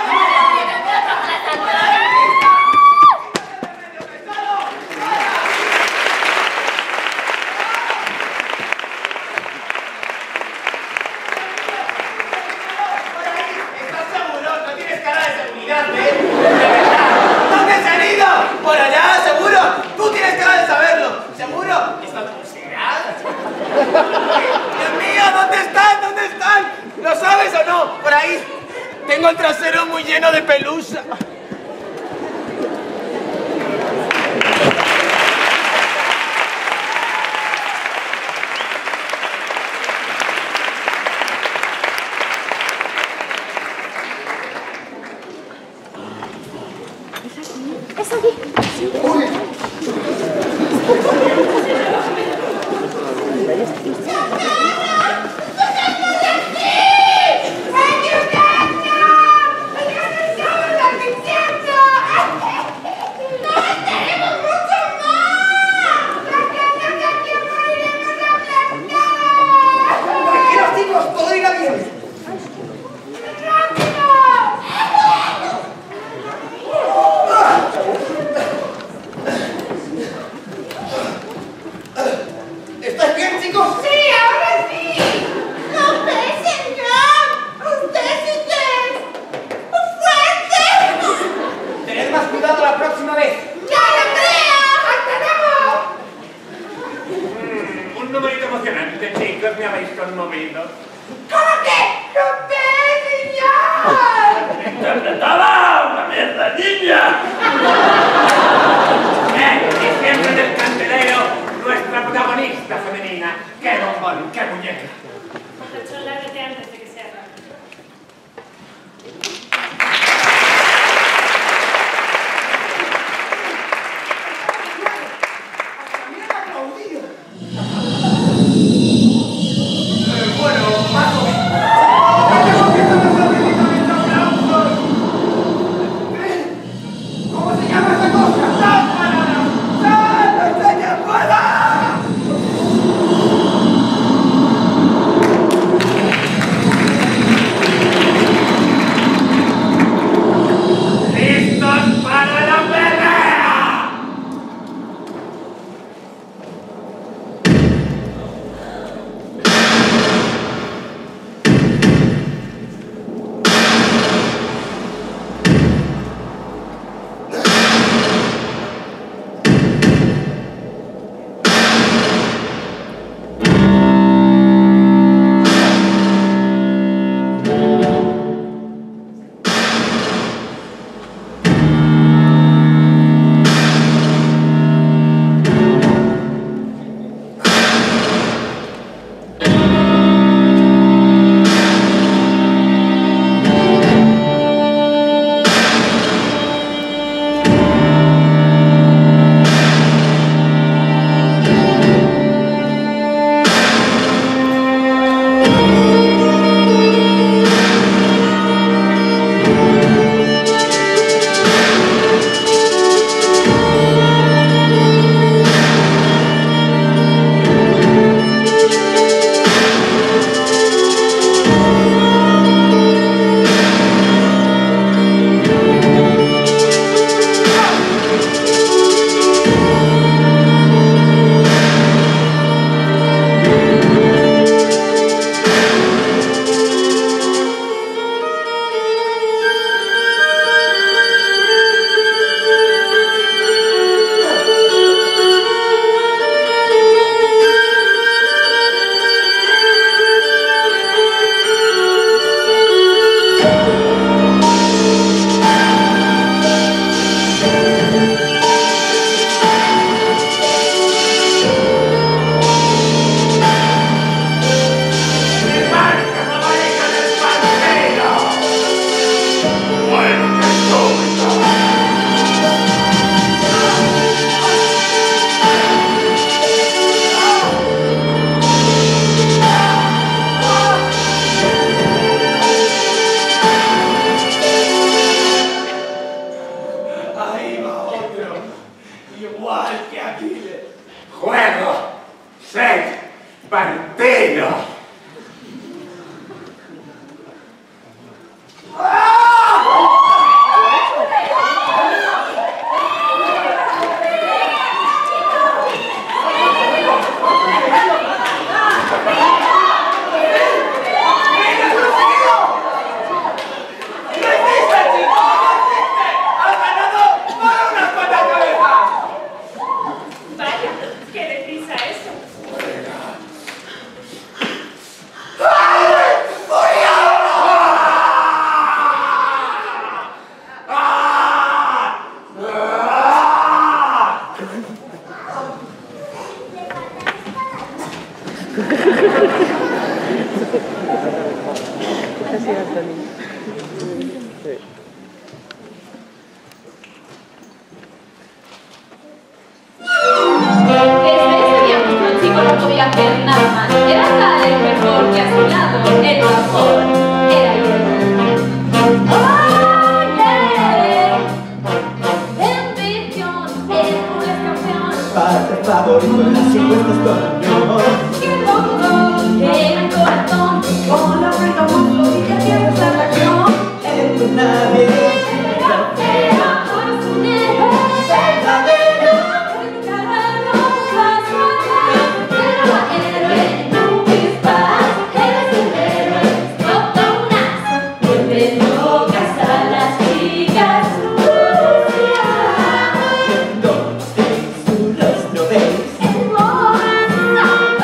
¿Dónde se han ido? Por allá, seguro. Tú tienes cara de saberlo. ¿Seguro? ¿Esto cómo será? Dios mío, ¿dónde están? ¿Dónde están? ¿Lo sabes o no? Por ahí. Tengo el trasero muy lleno de pelusa. Es aquí. Tranquilos, chicos, todo irá bien. ¿Estáis bien, chicos? ¡Sí, ahora sí! ¡No sé, señor! ¡Usted sí que es fuerte! Tened más cuidado la próxima vez. ¡Ya lo creo! ¡Hasta luego! Mm, un numerito emocionante, chicos, me habéis conmovido. ¿Cómo que? ¡Usted, señor! ¡Interpretaba una mierda, niña! Eh, y siempre del candelero, nuestra protagonista femenina. ¡Qué bombón, qué muñeca! Muchacho, lárgate antes de que sea tarde. ¡También han aplaudido! Ser partido. Su rostro veis.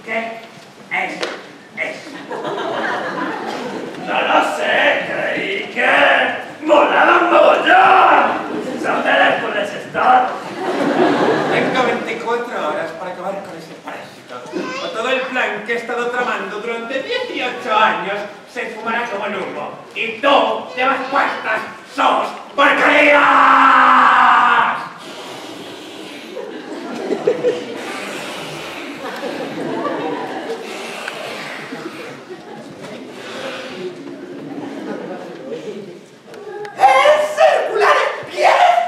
¿Qué es eso? No lo sé, creí que molaba un mogollón. ¿Dónde Hércules está? Tengo veinticuatro horas para acabar con ese parásito. O todo el plan que he estado tramando durante dieciocho años se esfumará como el humo. Y tú llevas puestas sos porquerías. ¡Es circular en pie!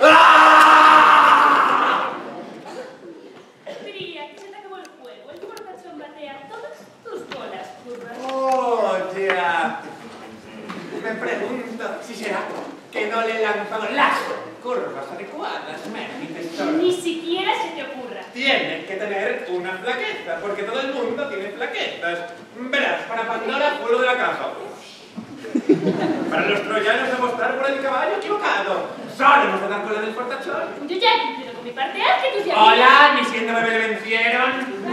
¡Ah! Diría que se te acabó el juego. El portachón batea todas tus bolas, curvas. Oh, ya. Me pregunto si será que no le he lanzado las curvas adecuadas, Merry tesoro. Ni siquiera se te ocurra. Tienes que tener una flaqueza, porque todo el mundo tiene flaquezas. Verás, para Pandora fue lo de la caja. Para los troyanos demostrar por el caballo equivocado. Solo hemos de dar con la del portachón. Yo ya he cumplido con mi parte, haz que tú ya... Hola, ni siendo bebé le vencieron.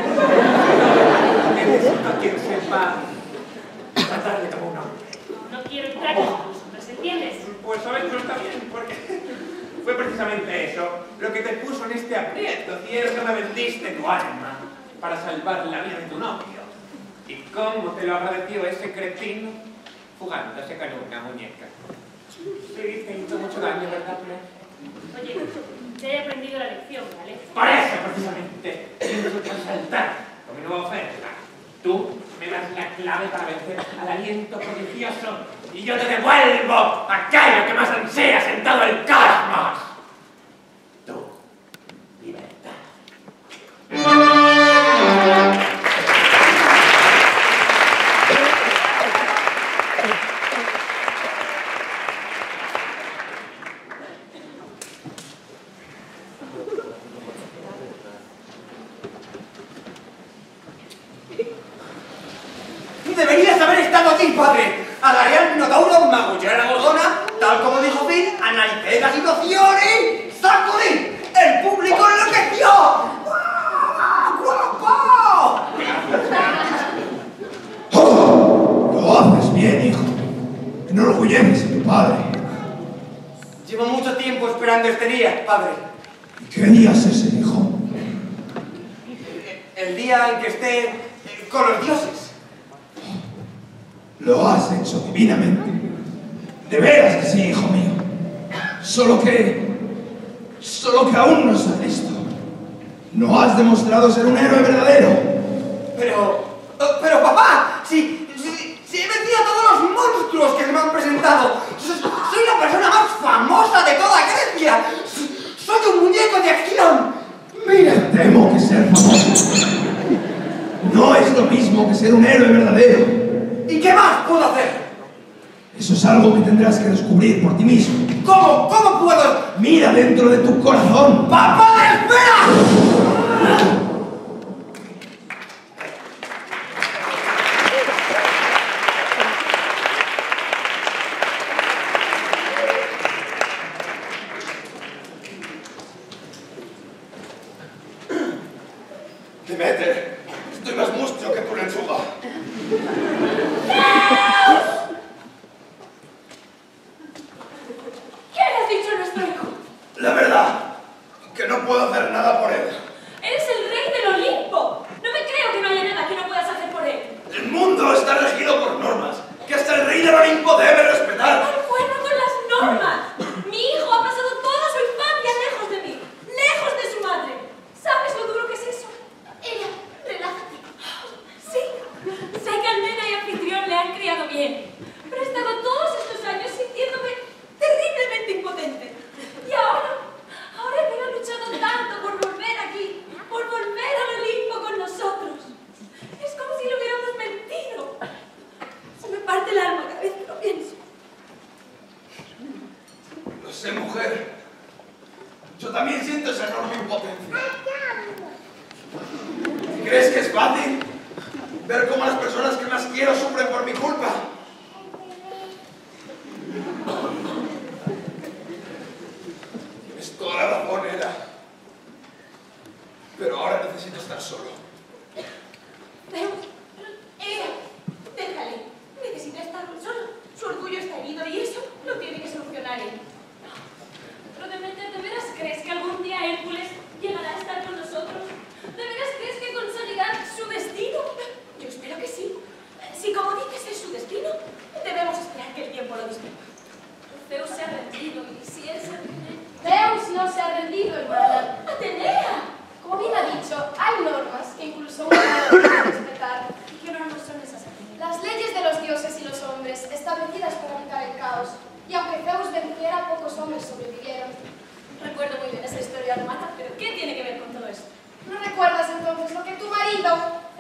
Necesito a quien sepa tratarle como un hombre. No quiero entrar en tus hombres, ¿entiendes? Pues sabes, no está bien, porque fue precisamente eso lo que te puso en este aprieto, cierto, me vendiste tu alma para salvar la vida de tu novio. ¿Y cómo te lo agradeció ese cretino? Fugándose con una muñeca. Sí, te hizo mucho daño, ¿verdad, Claire? Oye, te he aprendido la lección, ¿vale? Por eso, precisamente, pienso consultar con mi nueva oferta. Tú me das la clave para vencer al aliento prodigioso y yo te devuelvo aquello que más ansias en todo el cosmos. Tu libertad. Deberías haber estado aquí, padre. Agarré al minotauro, magullé a la gorgona, tal como dijo Finn, analicé la situación y ¡sacudí! ¡El público enloqueció! ¡Ah, guapo! ¡Oh! Lo haces bien, hijo. Enorgulleces a tu padre. Llevo mucho tiempo esperando este día, padre. ¿Y qué día es ese, hijo? El día en que esté eh, con los dioses. Lo has hecho divinamente. De veras que sí, hijo mío. Solo que... Solo que aún no estás listo. No has demostrado ser un héroe verdadero. Pero... Pero, papá, si... Si, si he vencido a todos los monstruos que se me han presentado. Soy la persona más famosa de toda Grecia. Soy un muñeco de acción. Mira. Temo que ser famoso no es lo mismo que ser un héroe verdadero. ¿Y qué más puedo hacer? Eso es algo que tendrás que descubrir por ti mismo. ¿Cómo? ¿Cómo puedo? Mira dentro de tu corazón. ¡Papá, espera! Demeter, estoy más mustio que tu lechuga. ¿Qué le has dicho a nuestro hijo? La verdad, que no puedo hacer nada por él. Eres el rey del Olimpo. No me creo que no haya nada que no puedas hacer por él. El mundo está regido por normas que hasta el rey del Olimpo debe respetar. ¡Al cuerno con las normas! Mi hijo ha pasado toda su infancia lejos de mí, lejos de su madre. ¿Sabes lo duro que es eso? Ella, relájate. Sí, sé que Almena y Anfitrión le han criado bien, pero he estado todos estos años sintiéndome terriblemente impotente. Y ahora, ahora que he luchado tanto por volver aquí, por volver al Olimpo con nosotros. Es como si le hubiéramos mentido. Se me parte el alma cada vez que lo pienso. Lo sé, mujer. Yo también siento esa enorme impotencia. ¿Crees que es fácil ver cómo las personas que más quiero sufren por mi culpa? Tienes toda la razón, Eda. Pero ahora necesito estar solo. Ven,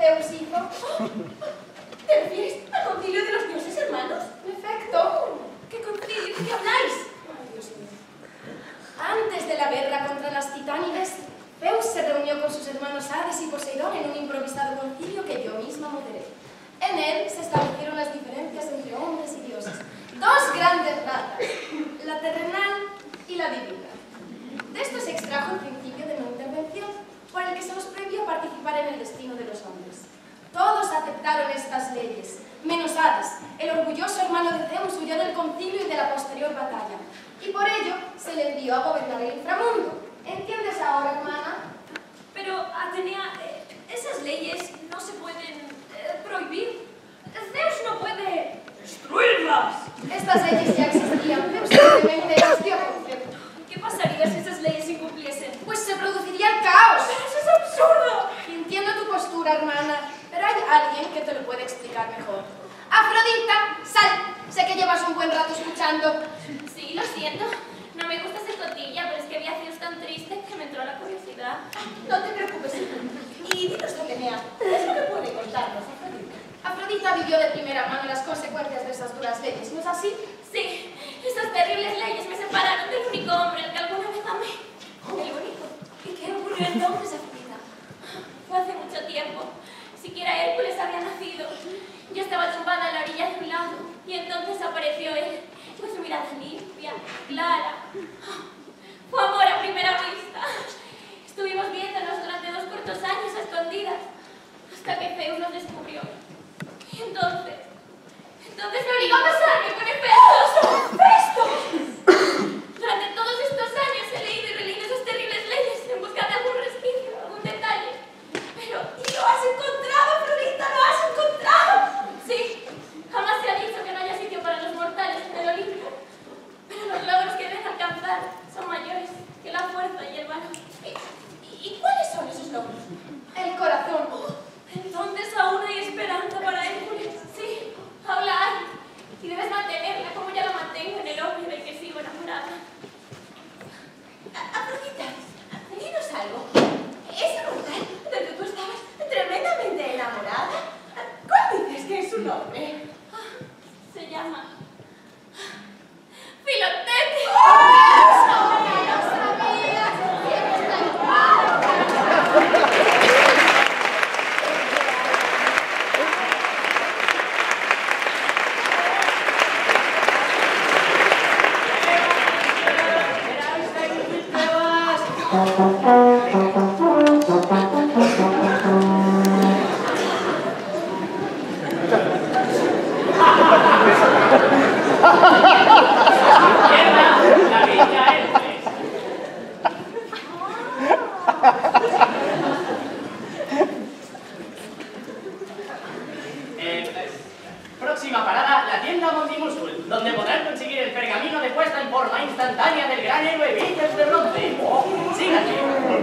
Zeus hizo. ¿Te refieres al concilio de los dioses hermanos? En efecto. ¿Qué concilio? ¿De qué habláis? Ay, Dios mío. Antes de la guerra contra las titánides, Zeus se reunió con sus hermanos Hades y Poseidón en un improvisado concilio que yo misma moderé. En él se establecieron las diferencias entre hombres y dioses. Dos grandes razas, la terrenal y la divina. De esto se extrajo el principio de no intervención, por el que se los prohibió participar en el destino de los hombres. Todos aceptaron estas leyes, menos Hades. El orgulloso hermano de Zeus huyó del concilio y de la posterior batalla, y por ello se le envió a gobernar el inframundo. ¿Entiendes ahora, hermana? Pero, Atenea, eh, esas leyes no se pueden eh, prohibir. Zeus no puede destruirlas. Estas leyes ya existían, Zeus simplemente las dio concepto. ¿Qué pasaría si esas leyes se incumpliesen? Pues se produciría el caos. ¡Pero eso es absurdo! Entiendo tu postura, hermana, pero hay alguien que te lo puede explicar mejor. Afrodita, sal. Sé que llevas un buen rato escuchando. Sí, lo siento. No me gusta ser cotilla, pero es que vi a Zeus tan triste que me entró la curiosidad. No te preocupes. Y dinos, Atenea, ¿qué es lo que puede contarnos Afrodita? Afrodita vivió de primera mano las consecuencias de esas duras leyes, ¿no es así? Sí, esas terribles leyes me separaron del único hombre al que alguna vez amé. El único. ¿Y qué ocurrió entonces, Afrodita? Fue hace mucho tiempo. Siquiera Hércules había nacido. Yo estaba tumbada a la orilla de un lago y entonces apareció él, con su mirada limpia, clara. Fue amor a primera vista. Estuvimos viéndonos durante dos cortos años a escondidas, hasta que Zeus nos descubrió. Y entonces, entonces me obligó a casarme con Hefesto. ¡Hefesto! Durante todos estos años he leído y releído esas terribles leyes en busca de algún resquicio, algún detalle. Pero, ¿y lo has encontrado, Afrodita? ¿Lo has encontrado? Sí, jamás se ha dicho que no haya sitio para los mortales en el Olimpo. Pero los logros que deben alcanzar son mayores que la fuerza y el valor. ¿Y, y cuáles son esos logros? El corazón. Entonces aún hay esperanza para Hércules. Sí, habla hay. Y debes mantenerla como ya la mantengo en el hombre del que sigo enamorada. Afrodita, dinos algo. ¿Esa mujer del que tú estabas tremendamente enamorada? ¿Cuál dices que es su nombre? Se llama Filoctetes. ¡Oh! ¡No lo sabía! ¡Siempre está igual! Próxima parada, la tienda Montimusul, donde podrán conseguir el pergamino de puesta en forma instantánea del gran héroe Villas de Bronce. ¡Síganme!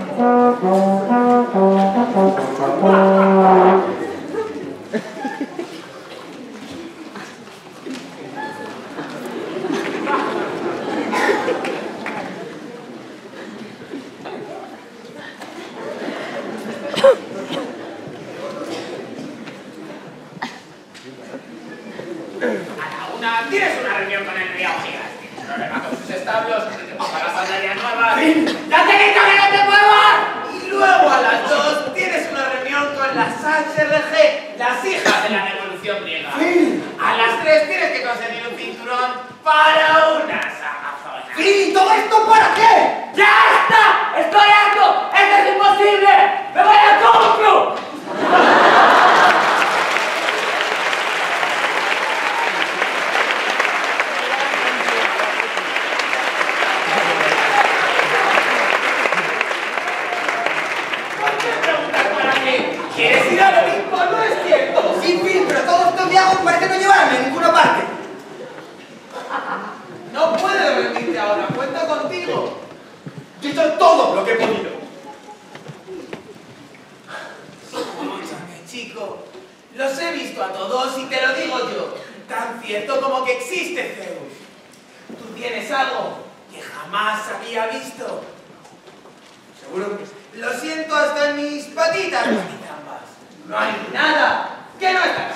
Tienes una reunión con el río Gigas. Tienes problema con sus establos. Para sandalias nuevas. ¡Ya te he dicho que no te muevas! Y luego a las dos tienes una reunión con las H R G, las hijas de la revolución griega. A las tres tienes que conseguir un cinturón para unas amazonas. ¿Y todo esto para qué? ¡Ya está! ¡Estoy harto! ¡Esto es imposible! ¡Me voy a Conclu! ¿Quieres ir al Olimpo? No es cierto. Sin fin, pero todo esto que hago parece no llevarme a ninguna parte. No puedes rendirte ahora. Cuenta contigo. Yo he hecho todo lo que he podido. Escúchame, chico. Los he visto a todos y te lo digo yo. Tan cierto como que existe Zeus. Tú tienes algo que jamás había visto. Seguro que sí. Lo siento hasta en mis patitas, mis ambas. No hay nada que no está.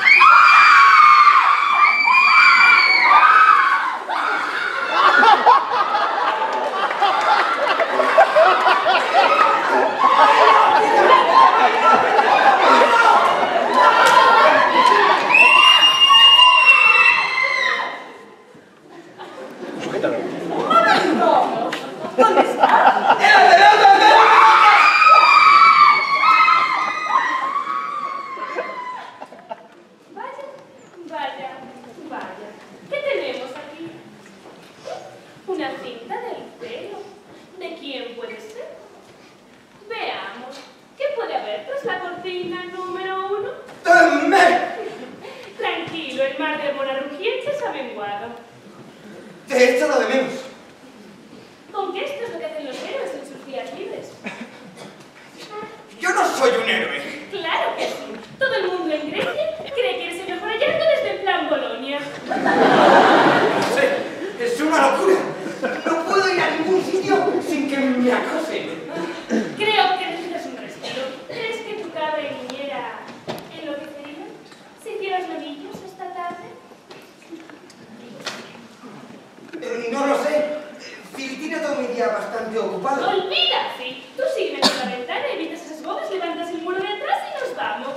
¿Dónde está? Vaya, vaya, vaya. ¿Qué tenemos aquí? Una cinta del pelo. ¿De quién puede ser? Veamos. ¿Qué puede haber tras la cortina número uno? Tranquilo, el mar de mora rugiente se ha menguado. Te he echado de menos. ¿Con qué esto es lo que hacen los héroes en sus días libres? Yo no soy un héroe. Claro que sí. Todo el mundo en Grecia cree que eres el mejor hallazgo desde el plan Bolonia. No sé, es una locura. No puedo ir a ningún sitio sin que me acosen. Creo que necesitas un respiro. ¿Crees que tu cabra y niñera enloquecería si hicieras novillos esta tarde? Eh, no lo sé. Filitina todo mi día bastante ocupado. ¡Olvida! Sí. Tú sígueme por la ventana, evitas esas bobas, levantas el muro de atrás y nos vamos.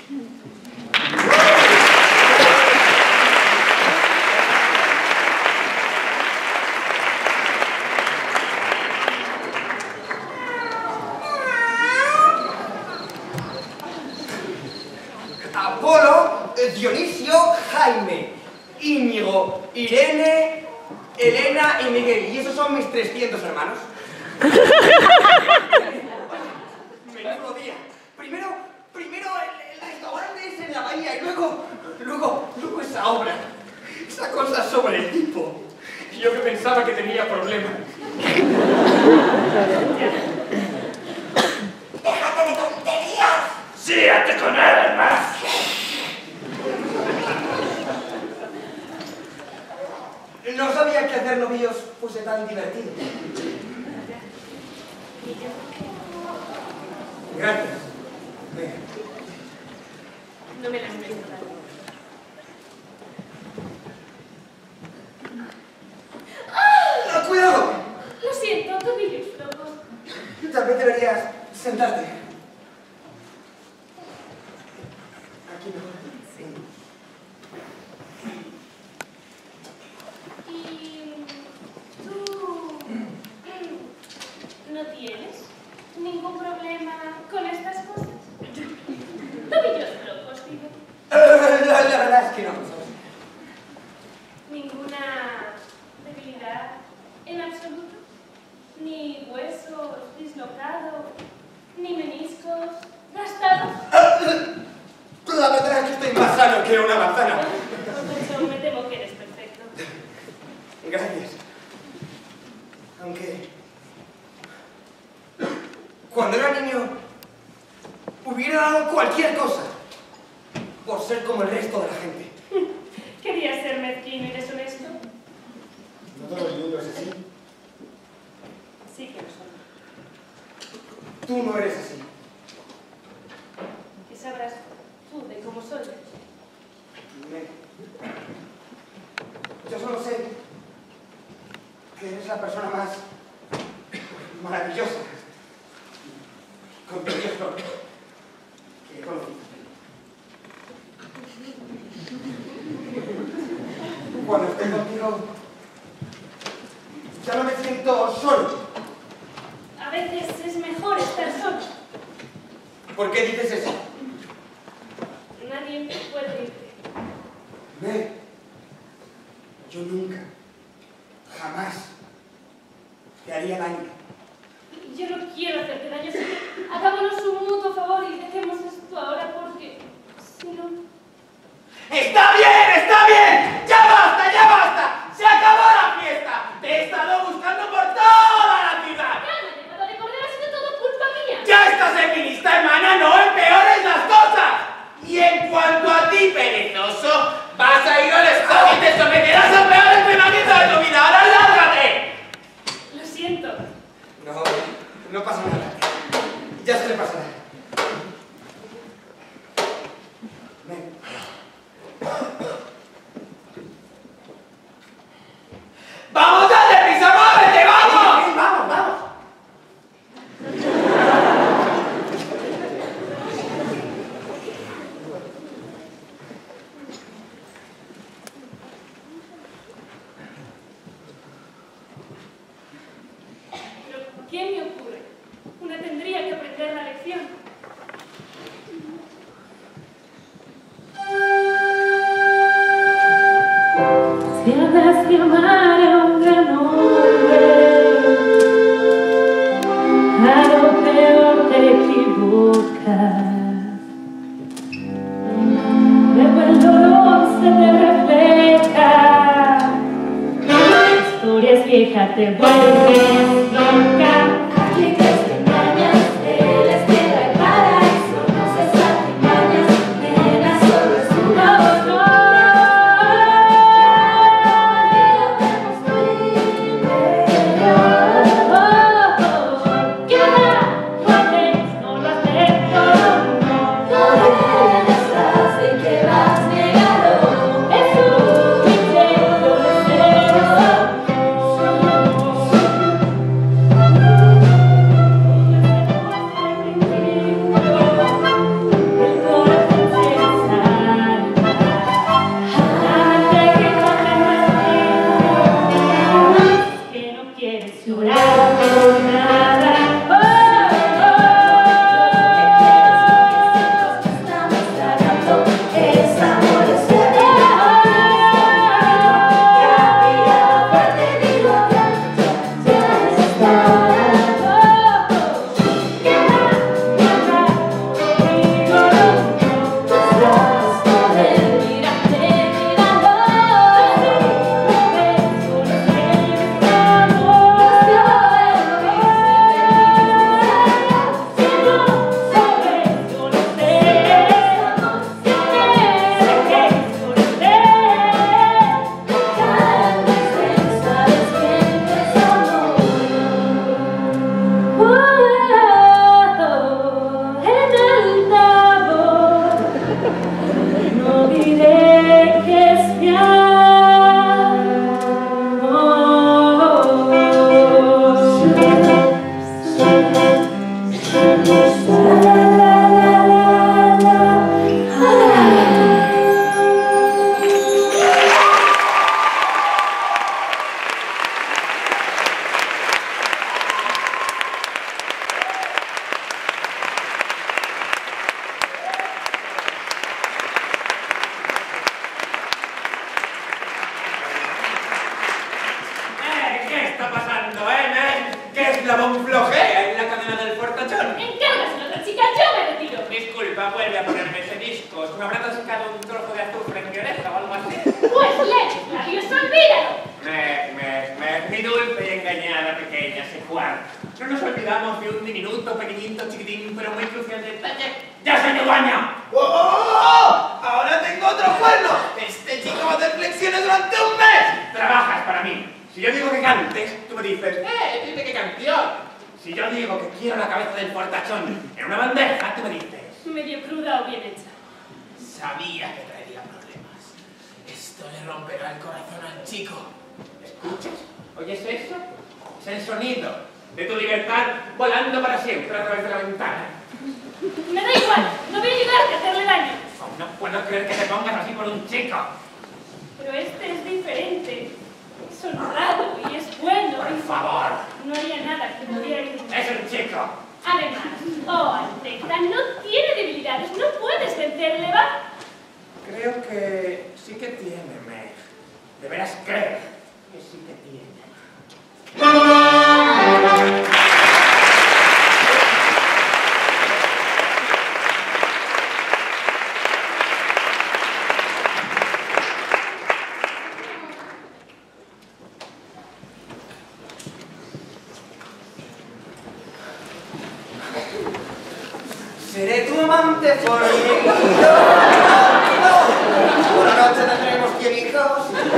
Apolo, Dionisio, Jaime, Íñigo, Irene, Elena y Miguel. Y esos son mis trescientos hermanos. Menudo día. Primero, primero el, el restaurante ese en la bahía y luego, luego, luego esa obra. Esa cosa sobre el tipo. Y yo que pensaba que tenía problemas. ¡Déjate de tonterías! ¡Síate con él, más! No sabía que hacer novillos fuese tan divertido. Gracias. Venga. No me las meto. ¡Ah! ¡Cuidado! Lo siento, tobillos flojos. Tal vez deberías sentarte. Aquí no. Sí. ¿Y tú no tienes ningún problema con estas cosas? Tobillos flojos, digo. La, la verdad es que no. ¿Ninguna debilidad en absoluto? ¿Ni huesos dislocados? ¿Ni meniscos gastados? La verdad es que estoy más sano que una manzana. Mucho, me temo que eres perfecto. Gracias. Aunque... cuando era niño... hubiera dado cualquier cosa por ser como el resto de la gente. ¿Querías ser mezquino y deshonesto? No todo el mundo es así. Sí que lo soy. Tú no eres así. ¿Qué sabrás tú de cómo soy? Me... Yo solo sé que eres la persona más maravillosa, con Dios que he conocido. Cuando estoy contigo, ya no me siento solo. A veces es mejor estar solo. ¿Por qué dices eso? Nadie puede irte. Ve, yo nunca, jamás te haría daño. Yo no quiero hacerte daño, así que hagámonos un mutuo favor y dejemos esto ahora porque si no... ¡Está bien, está bien! ¡Ya basta, ya basta! ¡Se acabó la fiesta! ¡Te he estado buscando por toda la ciudad! ¡Cálmate, pata de cordero! ¡Ha sido todo culpa mía! ¡Ya estás feminista, hermana! ¡No empeores las cosas! Y en cuanto a ti, perezoso, vas a ir al estado y te someterás al peor entrenamiento de tu vida. ¡Ahora lárgate! Lo siento. No, no pasa nada. Ya se le pasará. Si hablas de amar a un gran hombre, a lo peor te equivocas. Luego el dolor se te refleja, la historia es vieja, te vuelves loca. Aquí te engañas, él es tierra y paraíso, no se artimañas, nena, solo es un amor. Seré tu amante fornido. Por la noche tendremos cien hijos.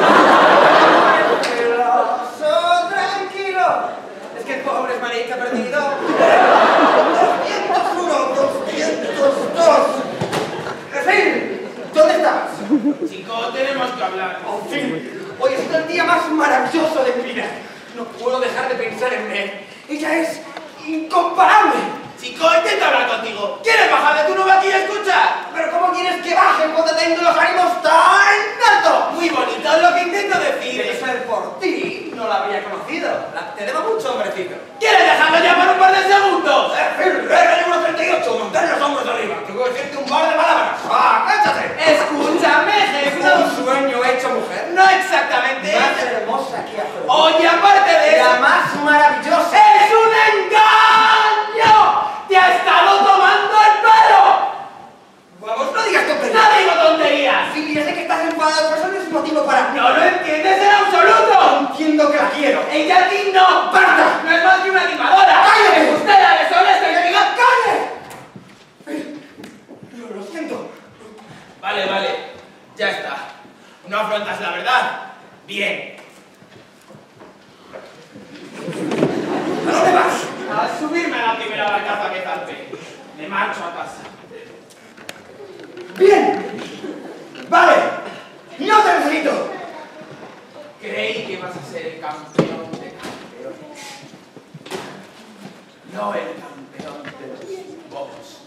Tranquilo, tranquilo. Es que el pobre es marica perdido. doscientos uno, doscientos dos. En fin, ¿dónde estás? Chico, tenemos que hablar. En fin, hoy es el día más maravilloso de mi vida. No puedo dejar de pensar en él. Ella es incomparable. Chico, intenta hablar contigo. ¿Quieres bajar de tu nube aquí y escuchar? Pero ¿cómo quieres que baje cuando tengo los ánimos tan altos? Muy bonito es lo que intento decir. De ser por ti, no la habría conocido. La, te debo mucho, hombrecito. ¿Quieres dejarlo ya por un par de segundos? En fin, regla número treinta y ocho, mantén los hombros arriba. Tengo que decirte un par de palabras. ¡Ah, cállate! Escúchame, jefe. ¿Es un sueño hecho mujer? No exactamente. ella a ti no. ¡Basta! No es más que una animadora. ¡Cállate! ¡Usted la deshonesta y le diga calle! Lo, lo siento. Vale, vale. Ya está. ¿No afrontas la verdad? Bien. ¿A dónde vas? A subirme a la primera barcaza que zarpe. Me marcho a casa. ¡Bien! ¡Vale! ¡No te necesito! Creí que ibas a ser el campeón de campeones. No el campeón de los bobos.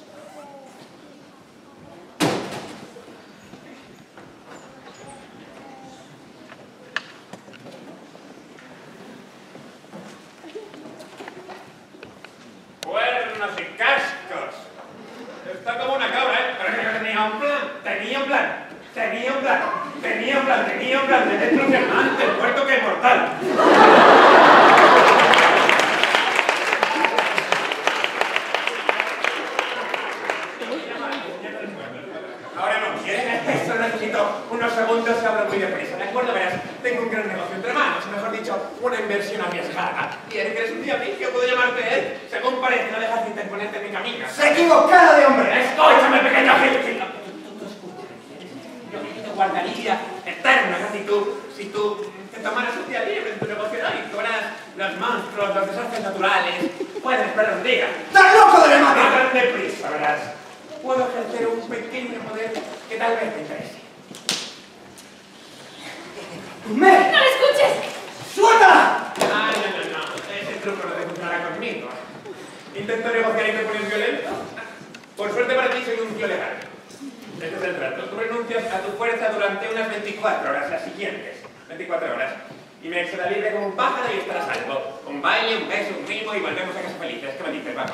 Cuernos y cascos. Está como una cabra, ¿eh? Pero yo tenía un plan, tenía un plan, tenía un plan, tenía un plan, tenía un plan de dentro un diamante, el puerto que es mortal. Ahora no, ¿quieres? Eso necesito unos segundos y hablo muy deprisa, ¿de acuerdo? Verás, tengo un gran negocio entre manos, mejor dicho, una inversión arriesgada. Y eres que eres un diablillo, puedo llamarte él. Según parece, no dejas de interponerte en mi camino. ¡Se ha equivocado de hombre! ¡Escúchame, pequeño gil! Yo te guardaría eterna gratitud si tú te tomaras un día libre en tu negocio y fueras los monstruos, los desastres naturales. Puedes esperar un día. ¡Estás loco de la madre! No tan deprisa, verás. Puedo ejercer un pequeño poder que tal vez te interese. ¡Me! ¡No lo escuches! ¡Suelta! Ah, no, no, no. Ese truco no te funcionará conmigo. Intento negociar y te pones violento. Por suerte para ti soy un tío legal. Este es el trato. Tú renuncias a tu fuerza durante unas veinticuatro horas, las siguientes. veinticuatro horas. Y me será libre como un pájaro y estarás a salvo. Un baile, un beso, un mimo y volvemos a casa felices. ¿Qué me dices, papá?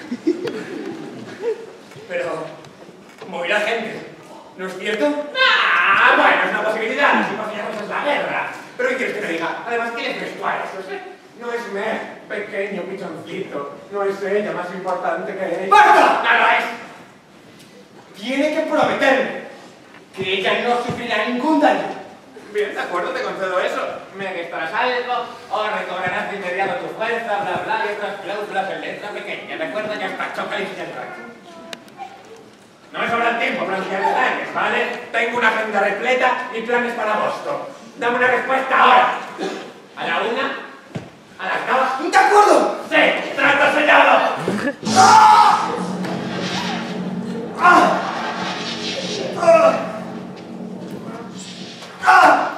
Pero morirá gente, ¿no es cierto? Ah, bueno, es una posibilidad, si pasamos es la guerra. Pero ¿qué quieres que te diga? Además, ¿qué le crees tú a eso? ¿Eh? No es me, pequeño pichoncito, no es ella más importante que ella. ¡Basta! ¡No lo es! Tiene que prometerme que ella no sufrirá ningún daño. Bien, de acuerdo, te concedo eso. Me que estarás algo, o recobrarás de inmediato tu fuerza, bla, bla, y otras cláusulas en letra pequeña. Recuerda que hasta choca y se trae. No me sobra el tiempo para enviar detalles, ¿vale? Tengo una agenda repleta y planes para agosto. Dame una respuesta ahora. ¿A la una? ¿A las dos? ¡De acuerdo! ¡Sí! ¡Trato sellado! ¡Ah! ¡Ah! ¡Ah! ¡Ah!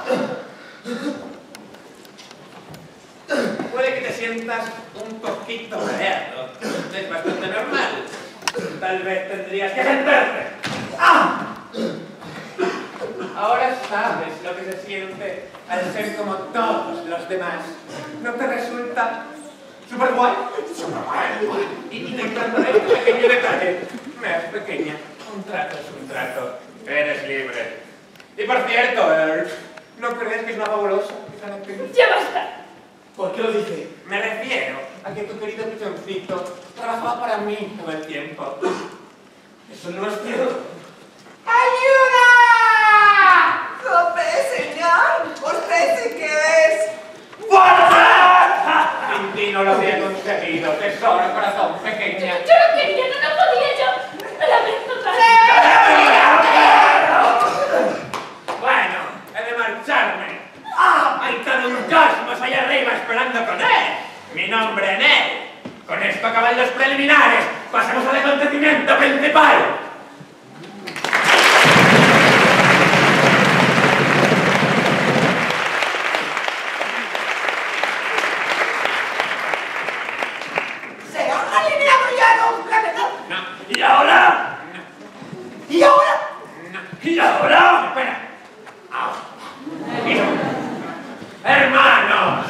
Puede que te sientas un poquito mareado. Es bastante normal. Tal vez tendrías que sentarte. ¡Ah! Ahora sabes lo que se siente al ser como todos los demás. ¿No te resulta súper guay? Súper guay. Y, y te encantará este pequeño detalle. Me es pequeña. Un trato es un trato. Eres libre. Y por cierto, Earth, ¿no crees que es una fabulosa? ¡Ya basta! ¿Por qué lo dice? Me refiero a que tu querido pichoncito trabajaba para mí todo el tiempo. Eso no es cierto. ¡Ayuda! ¡Jope, señor! ¿Usted sí que es? ¡Fuerza! Sin ti no lo habría conseguido, tesoro, corazón pequeña. Yo no quería, no, no podía yo. Me lamento tanto. Bueno, he de marcharme. ¡Ah! Hay todo un cosmos allá arriba esperando con él. Mi nombre en él. Con esto acaban los preliminares. Pasemos al acontecimiento principal. ¿Se ha alineado ya los planetas? No. ¿Y ahora? No. ¿Y ahora? No. ¿Y ahora? Espera. Ahora. ¡Hermanos!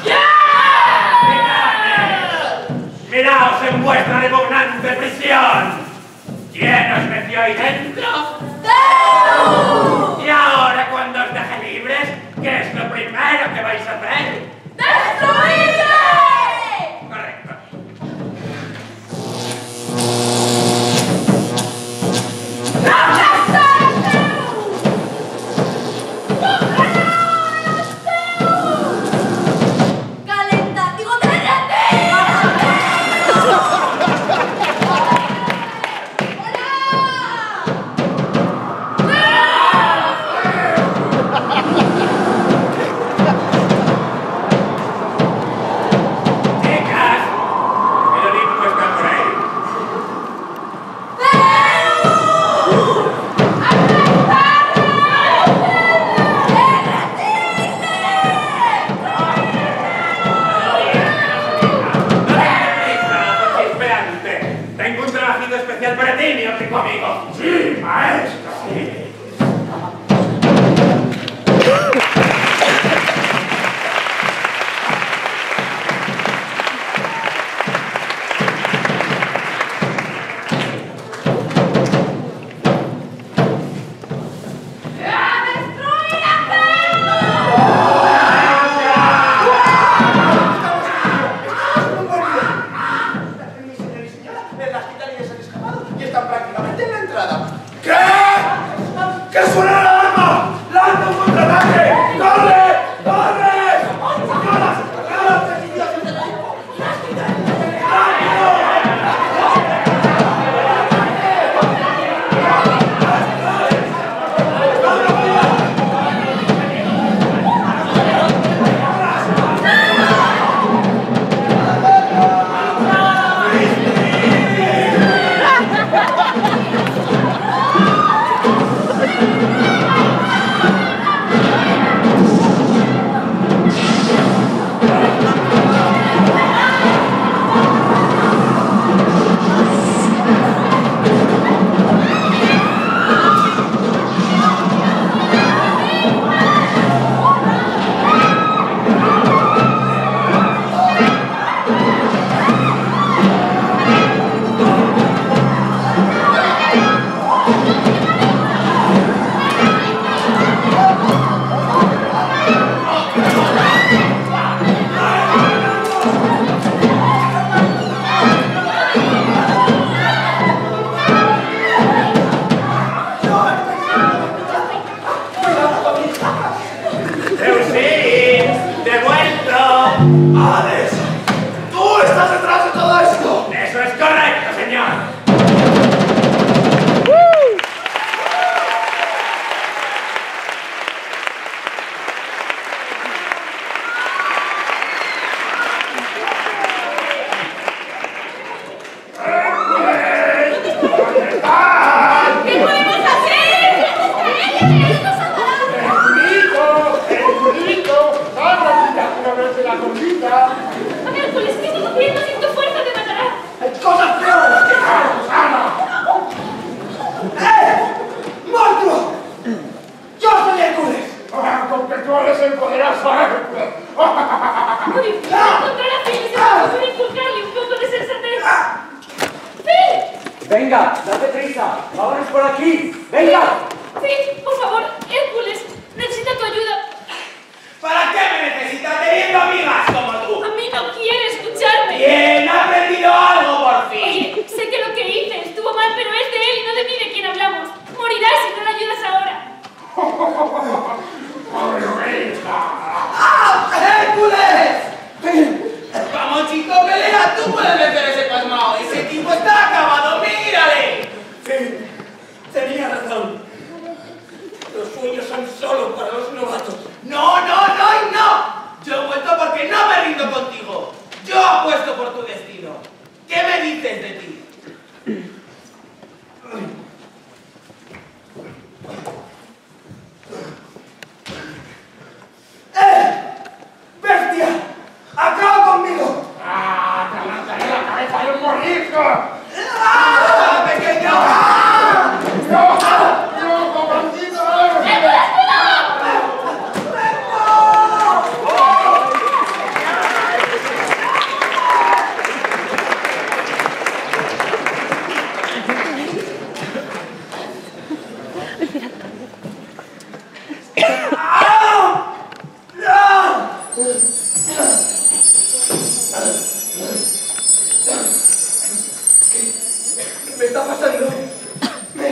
¡Miraos en vuestra repugnante prisión! ¿Quién os metió ahí dentro? ¡Deus! Y ahora, cuando os deje libres, ¿qué es lo primero que vais a hacer? ¡Destruirle! Correcto. Calenta Maestro, sí. Venga, date prisa. Vámonos por aquí. Venga. Sí, por favor, Hércules, necesito tu ayuda. ¿Para qué me necesitas teniendo amigas como tú? A mí no quiere escucharme. Bien, ha aprendido algo por fin. Oye, sé que lo que hice estuvo mal, pero es de él y no de mí de quien hablamos. Morirás si no le ayudas ahora. ¡Ah, Hércules! Vamos, chico, pelea. Tú puedes vencer ese pasmao. Ese tipo está acabado. ¡Mírale! Sí, tenía razón. Los sueños son solo para los novatos. No, no, no y no. Yo he vuelto porque no me rindo contigo. Yo apuesto por tu destino. ¿Qué me dices de ti? ¡Eh! ¡Bestia! ¡Acaba conmigo! ¡Ah! ¡Te arrancaré la cabeza de un morisco! ¡Ah! ¡Pequeño! ¡Ah! ¡No! ¡No, comandito! ¿Qué me está pasando? Me...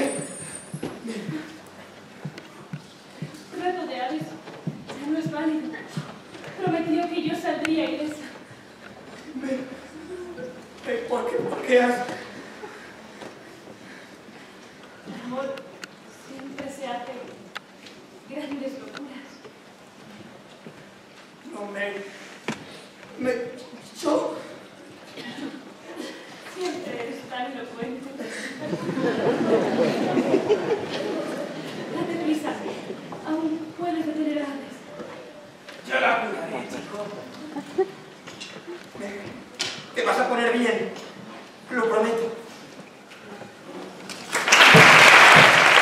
El reto de Hades ya no es válido. Prometió que yo saldría ilesa. Me... ¿Por qué? ¿Por qué has...? El amor siempre se hace grandes locuras. No me... Me... Yo... Siempre eres tan elocuente. Date prisa. Aún puedes detener a Hades. Yo la cuidaré, chico. Te vas a poner bien. Lo prometo.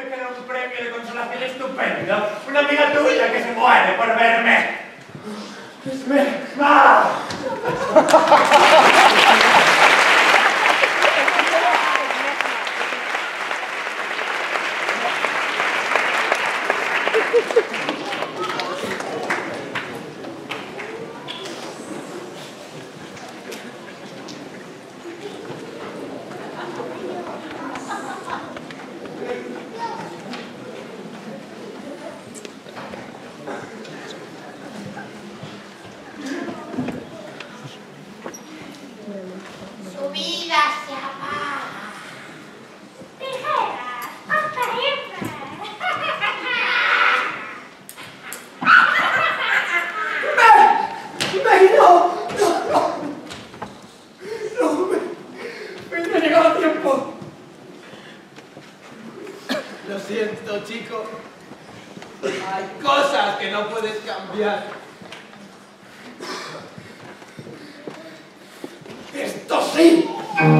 me queda un premio de consolación estupendo. Una amiga tuya que se muere por verme. ¡Ah! Su vida se apaga. Tijeras, hasta siempre. ¡Me! ¡Me! ¡No! ¡No! ¡No! ¡No! ¡Me! ¡Me he llegado a tiempo! Lo siento, chico. Hay cosas que no puedes cambiar. ¡Esto sí!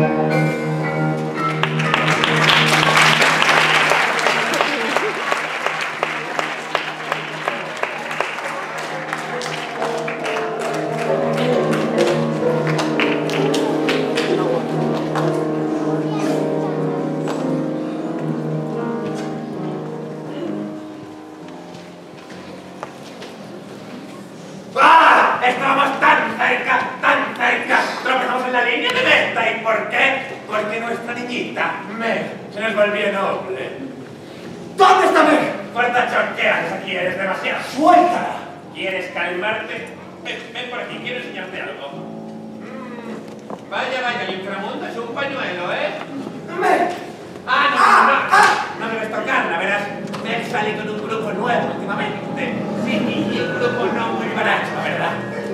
¡Ah! Estábamos tan cerca, tan cerca. Tropezamos en la línea de meta. ¿Y por qué? Porque nuestra niñita, Meg, se nos volvió noble. ¿Dónde está Meg? ¿Cuánta chorqueas aquí? Eres demasiado. ¡Suéltala! ¿Quieres calmarte? Ven, ven por aquí, quiero enseñarte algo. Mm, vaya, vaya, el inframundo es un pañuelo, ¿eh? ¡Meg! Ah, no, no, no, no debes tocarla, verás. Meg sale con un grupo nuevo últimamente. Sí, y un grupo no muy barato, ¿verdad?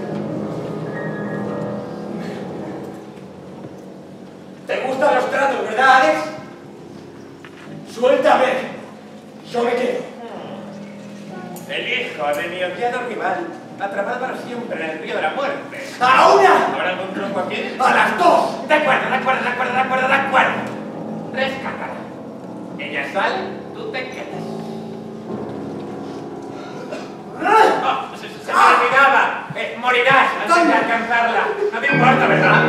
¿Te gustan los tratos, verdad, Alex? Suéltame. Yo me quedo. El hijo de mi odiado rival, atrapado para siempre en el río de la muerte. ¡A una! ¿Habrá algún truco aquí? ¡A las dos! De acuerdo, de acuerdo, de acuerdo, de acuerdo, de acuerdo. Rescátala. Ella sale, tú te quedas. Oh, se, se me olvidaba. Eh, morirás antes de alcanzarla. No te importa, ¿verdad?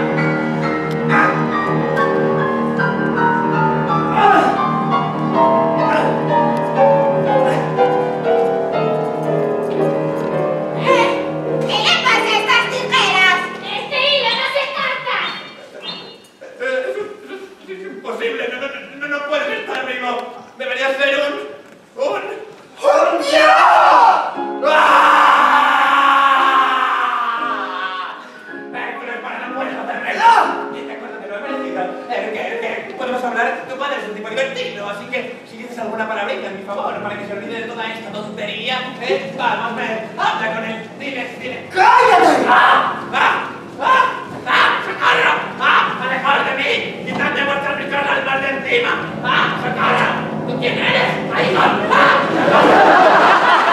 ¿Eh? ¿Qué le pasa a estas tijeras? Este hilo no se corta. Eh, es imposible, no, no, no, no puedes estar vivo. Deberías ser un... un... ¡Un dios! ¡Ah! Eh, pero para no puedes hacerme nada. Y te acuerdas que lo he merecido. Eh, que, que podemos hablar. Tu padre es un tipo divertido, así que si dices alguna palabrita en mi favor para que se olvide de toda esta tontería, eh, vamos, ven, habla con él. Dile, dile. ¡Cállate! ¡Ah! ¡Ah! ¡Ah! ¡Ah! ¡Sacarlo! ¡Ah! ¡Alejado de mí! ¡Quitadme vuestras pistolas almas de encima! ¡Ah! ¡Sacarlo! ¿Tú quién eres? ¡Ahí va! ¡Ah!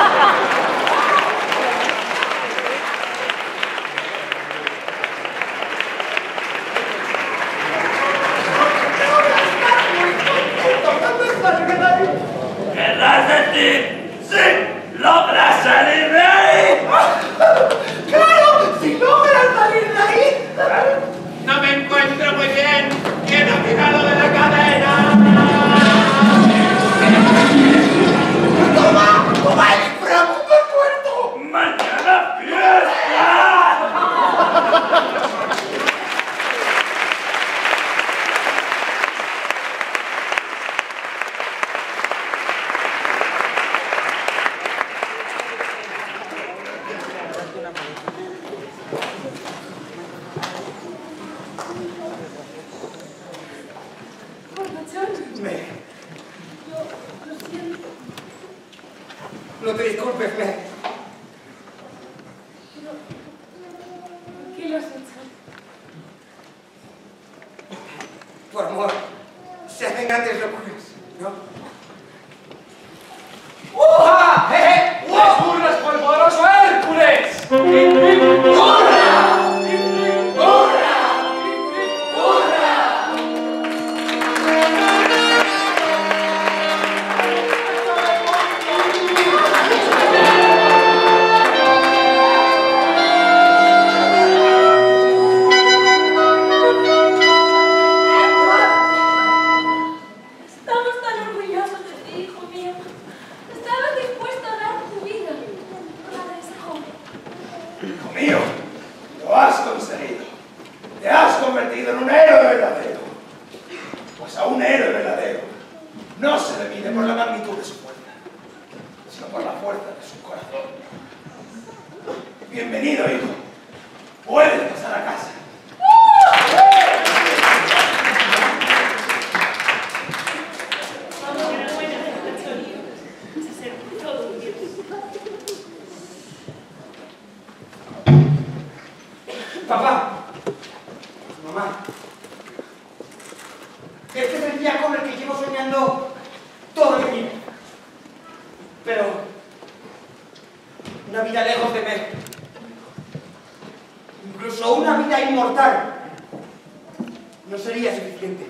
¿Querrás decir si logras salir de ahí? ¡Claro! ¡Si logras salir de ahí! No me encuentro muy bien. ¿Quién ha tirado de la cadena? ¡Toma! ¡Toma el inframundo tuerto! ¡Mañana fiesta! Meg. No te disculpes, Meg. ¿Qué le has hecho? Por amor, se hacen grandes locuras, ¿no? ¡Uja! ¡Jeje! ¡Les burlas por el poderoso Hércules! ¡Hurra! ¡Hurra! ¡Hurra! Estabas dispuesto a dar tu vida por la de ese joven. Hijo mío, lo has conseguido. Te has convertido en un héroe verdadero. Pues a un héroe verdadero no se le mide por la magnitud de su fuerza, sino por la fuerza de su corazón. Bienvenido, hijo. Puedes pasar a casa. Papá, mamá, este es el día con el que llevo soñando todo mi vida. Pero una vida lejos de mí, incluso una vida inmortal, no sería suficiente.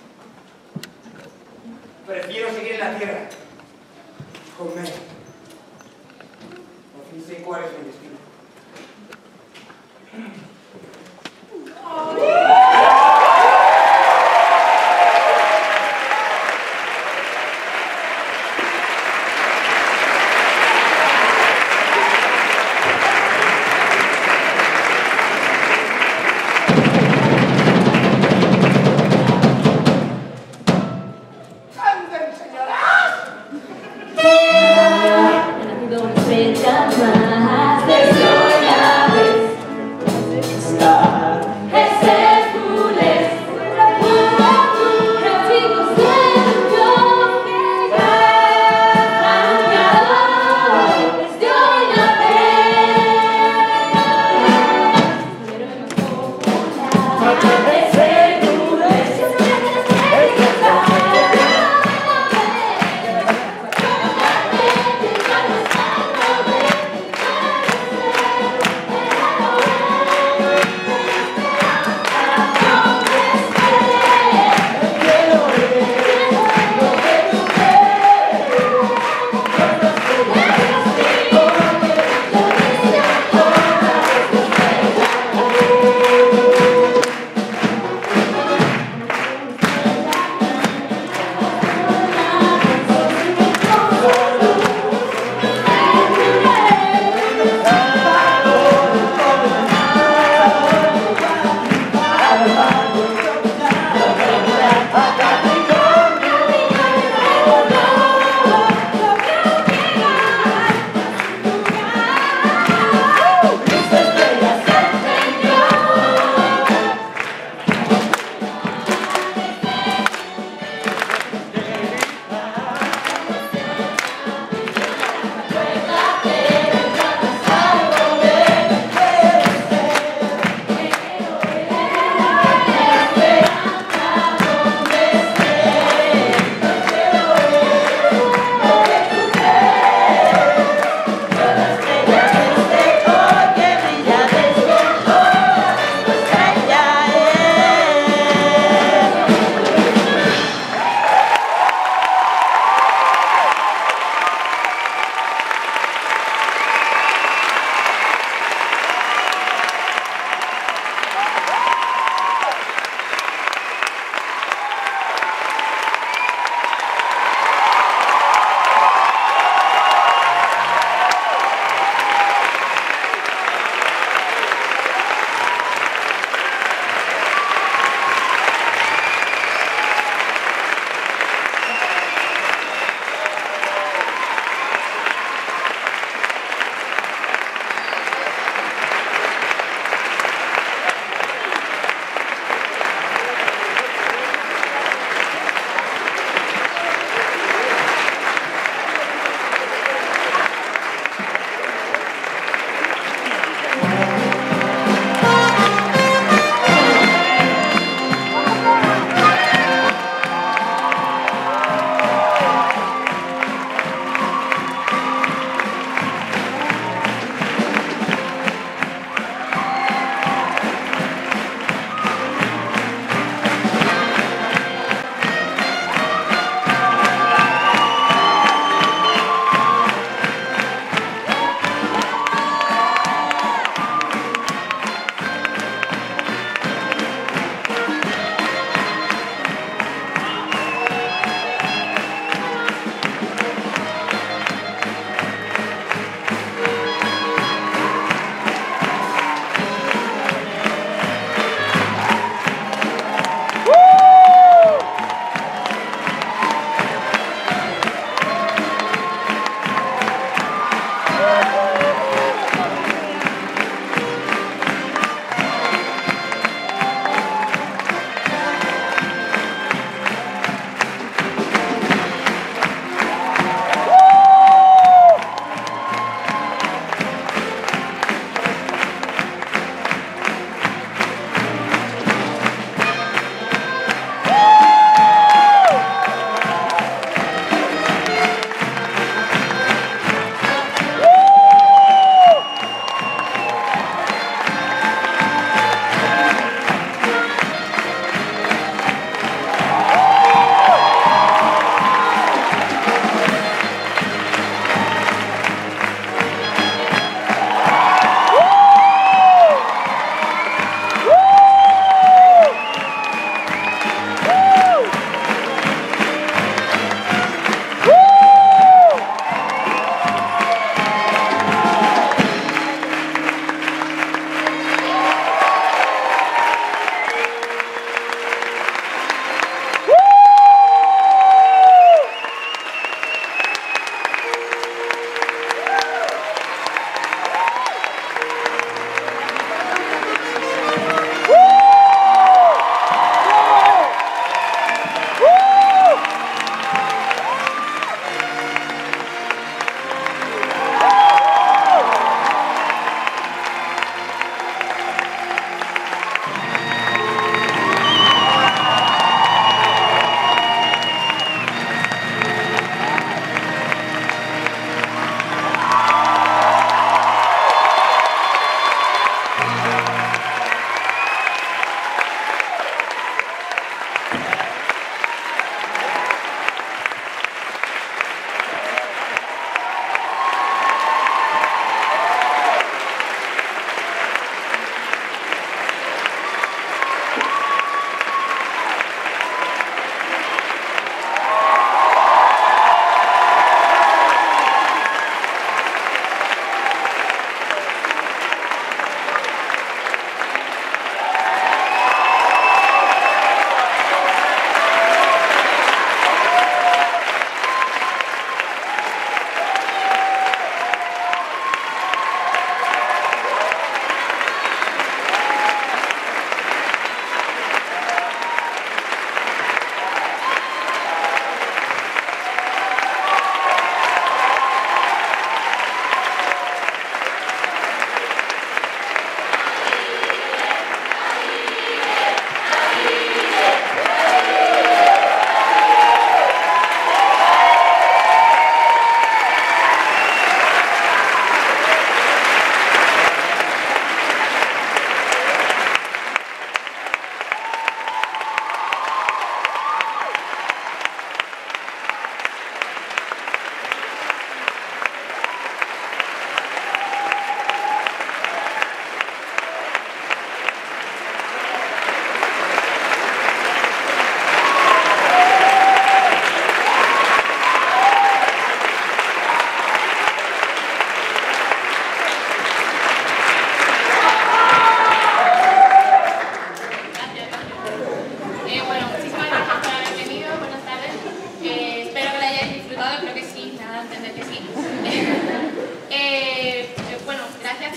Prefiero seguir en la tierra con Mel. Por fin sé cuál es mi destino. Ese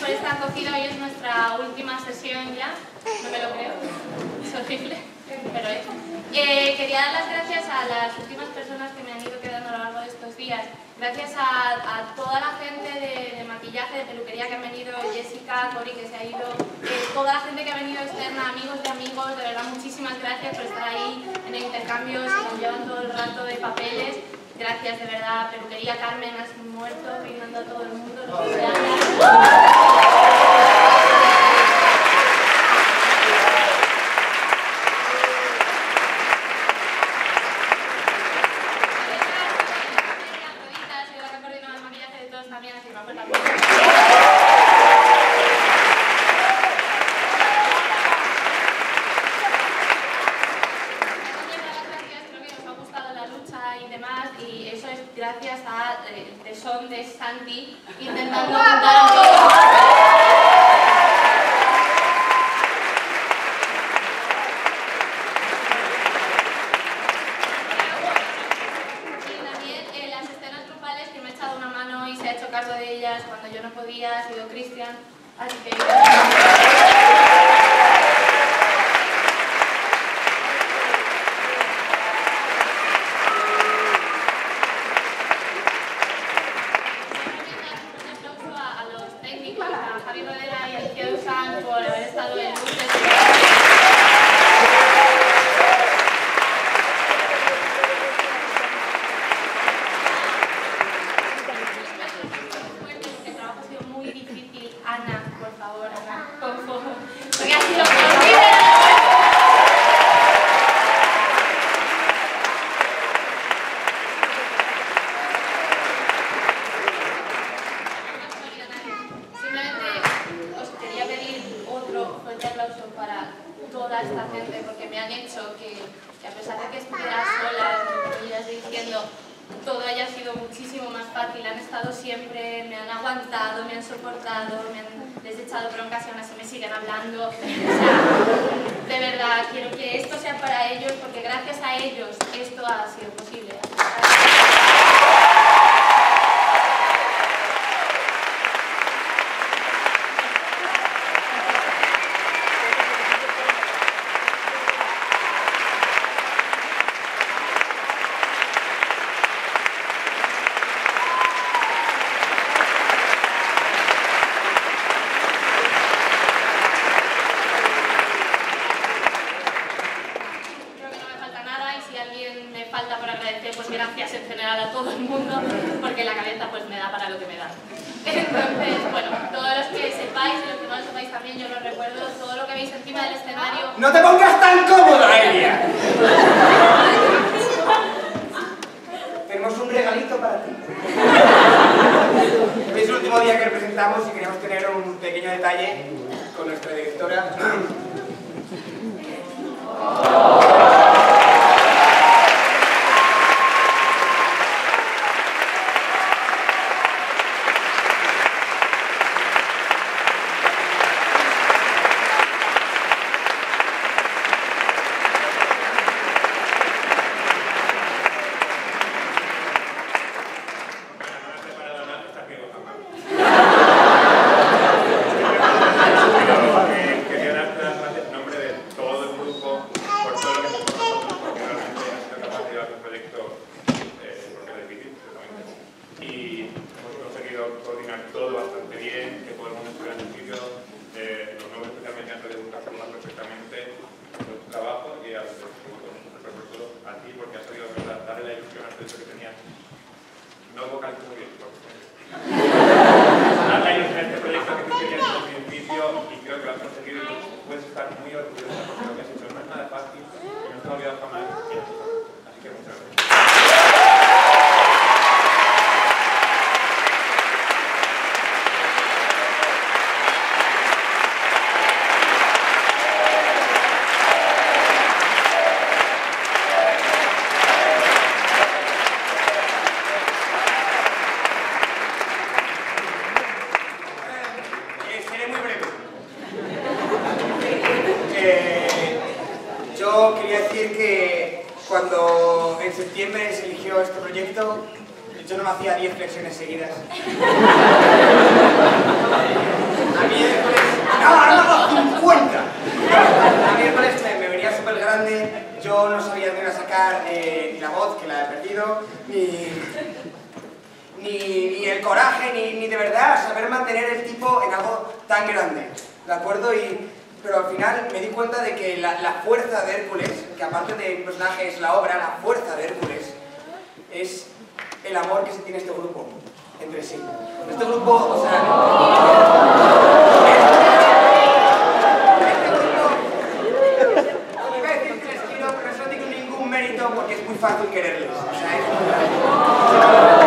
por esta acogida. Hoy es nuestra última sesión ya. No me lo creo. Es horrible, pero es. Eh, quería dar las gracias a las últimas personas que me han ido quedando a lo largo de estos días. Gracias a, a toda la gente de, de maquillaje, de peluquería que han venido, Jessica, Cori que se ha ido, eh, toda la gente que ha venido externa, amigos de amigos, de verdad muchísimas gracias por estar ahí en el intercambio, se nos llevan todo el rato de papeles. Gracias, de verdad, peluquería Carmen, has muerto, brindando a todo el mundo, los que se también, así que me acuerdo. Y eso es gracias a eh, el tesón de Santi intentando juntar a todos. Y también eh, las escenas grupales que me ha echado una mano y se ha hecho cargo de ellas cuando yo no podía, ha sido Cristian, así que... ¡No te pongas tan cómoda, Elia! Tenemos un regalito para ti. Es el último día que representamos y queríamos tener un pequeño detalle con nuestra directora. A miércoles... ¡No, no, cincuenta! A miércoles me, me venía súper grande. Yo no sabía dónde iba a sacar eh, ni la voz, que la he perdido, ni... Ni, ni el coraje, ni, ni de verdad saber mantener el tipo en algo tan grande, ¿de acuerdo? Y, pero al final me di cuenta de que la, la fuerza de Hércules, que aparte de mi personaje es la obra, la fuerza de Hércules es el amor que se tiene este grupo entre sí. Este grupo, o sea... Este grupo... Iba a decir que les quiero, pero eso no tengo ningún mérito porque es muy fácil quererles. O sea, es muy fácil.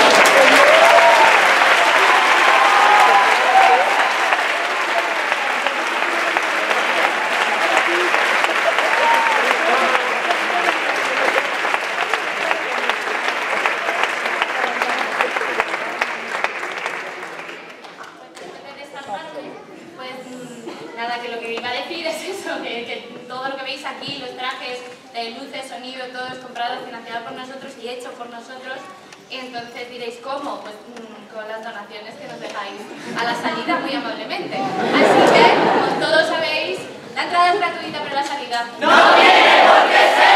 Entonces diréis, ¿cómo? Pues mmm, con las donaciones que nos dejáis a la salida muy amablemente. Así que, como todos sabéis, la entrada es gratuita, pero la salida no tiene por qué ser.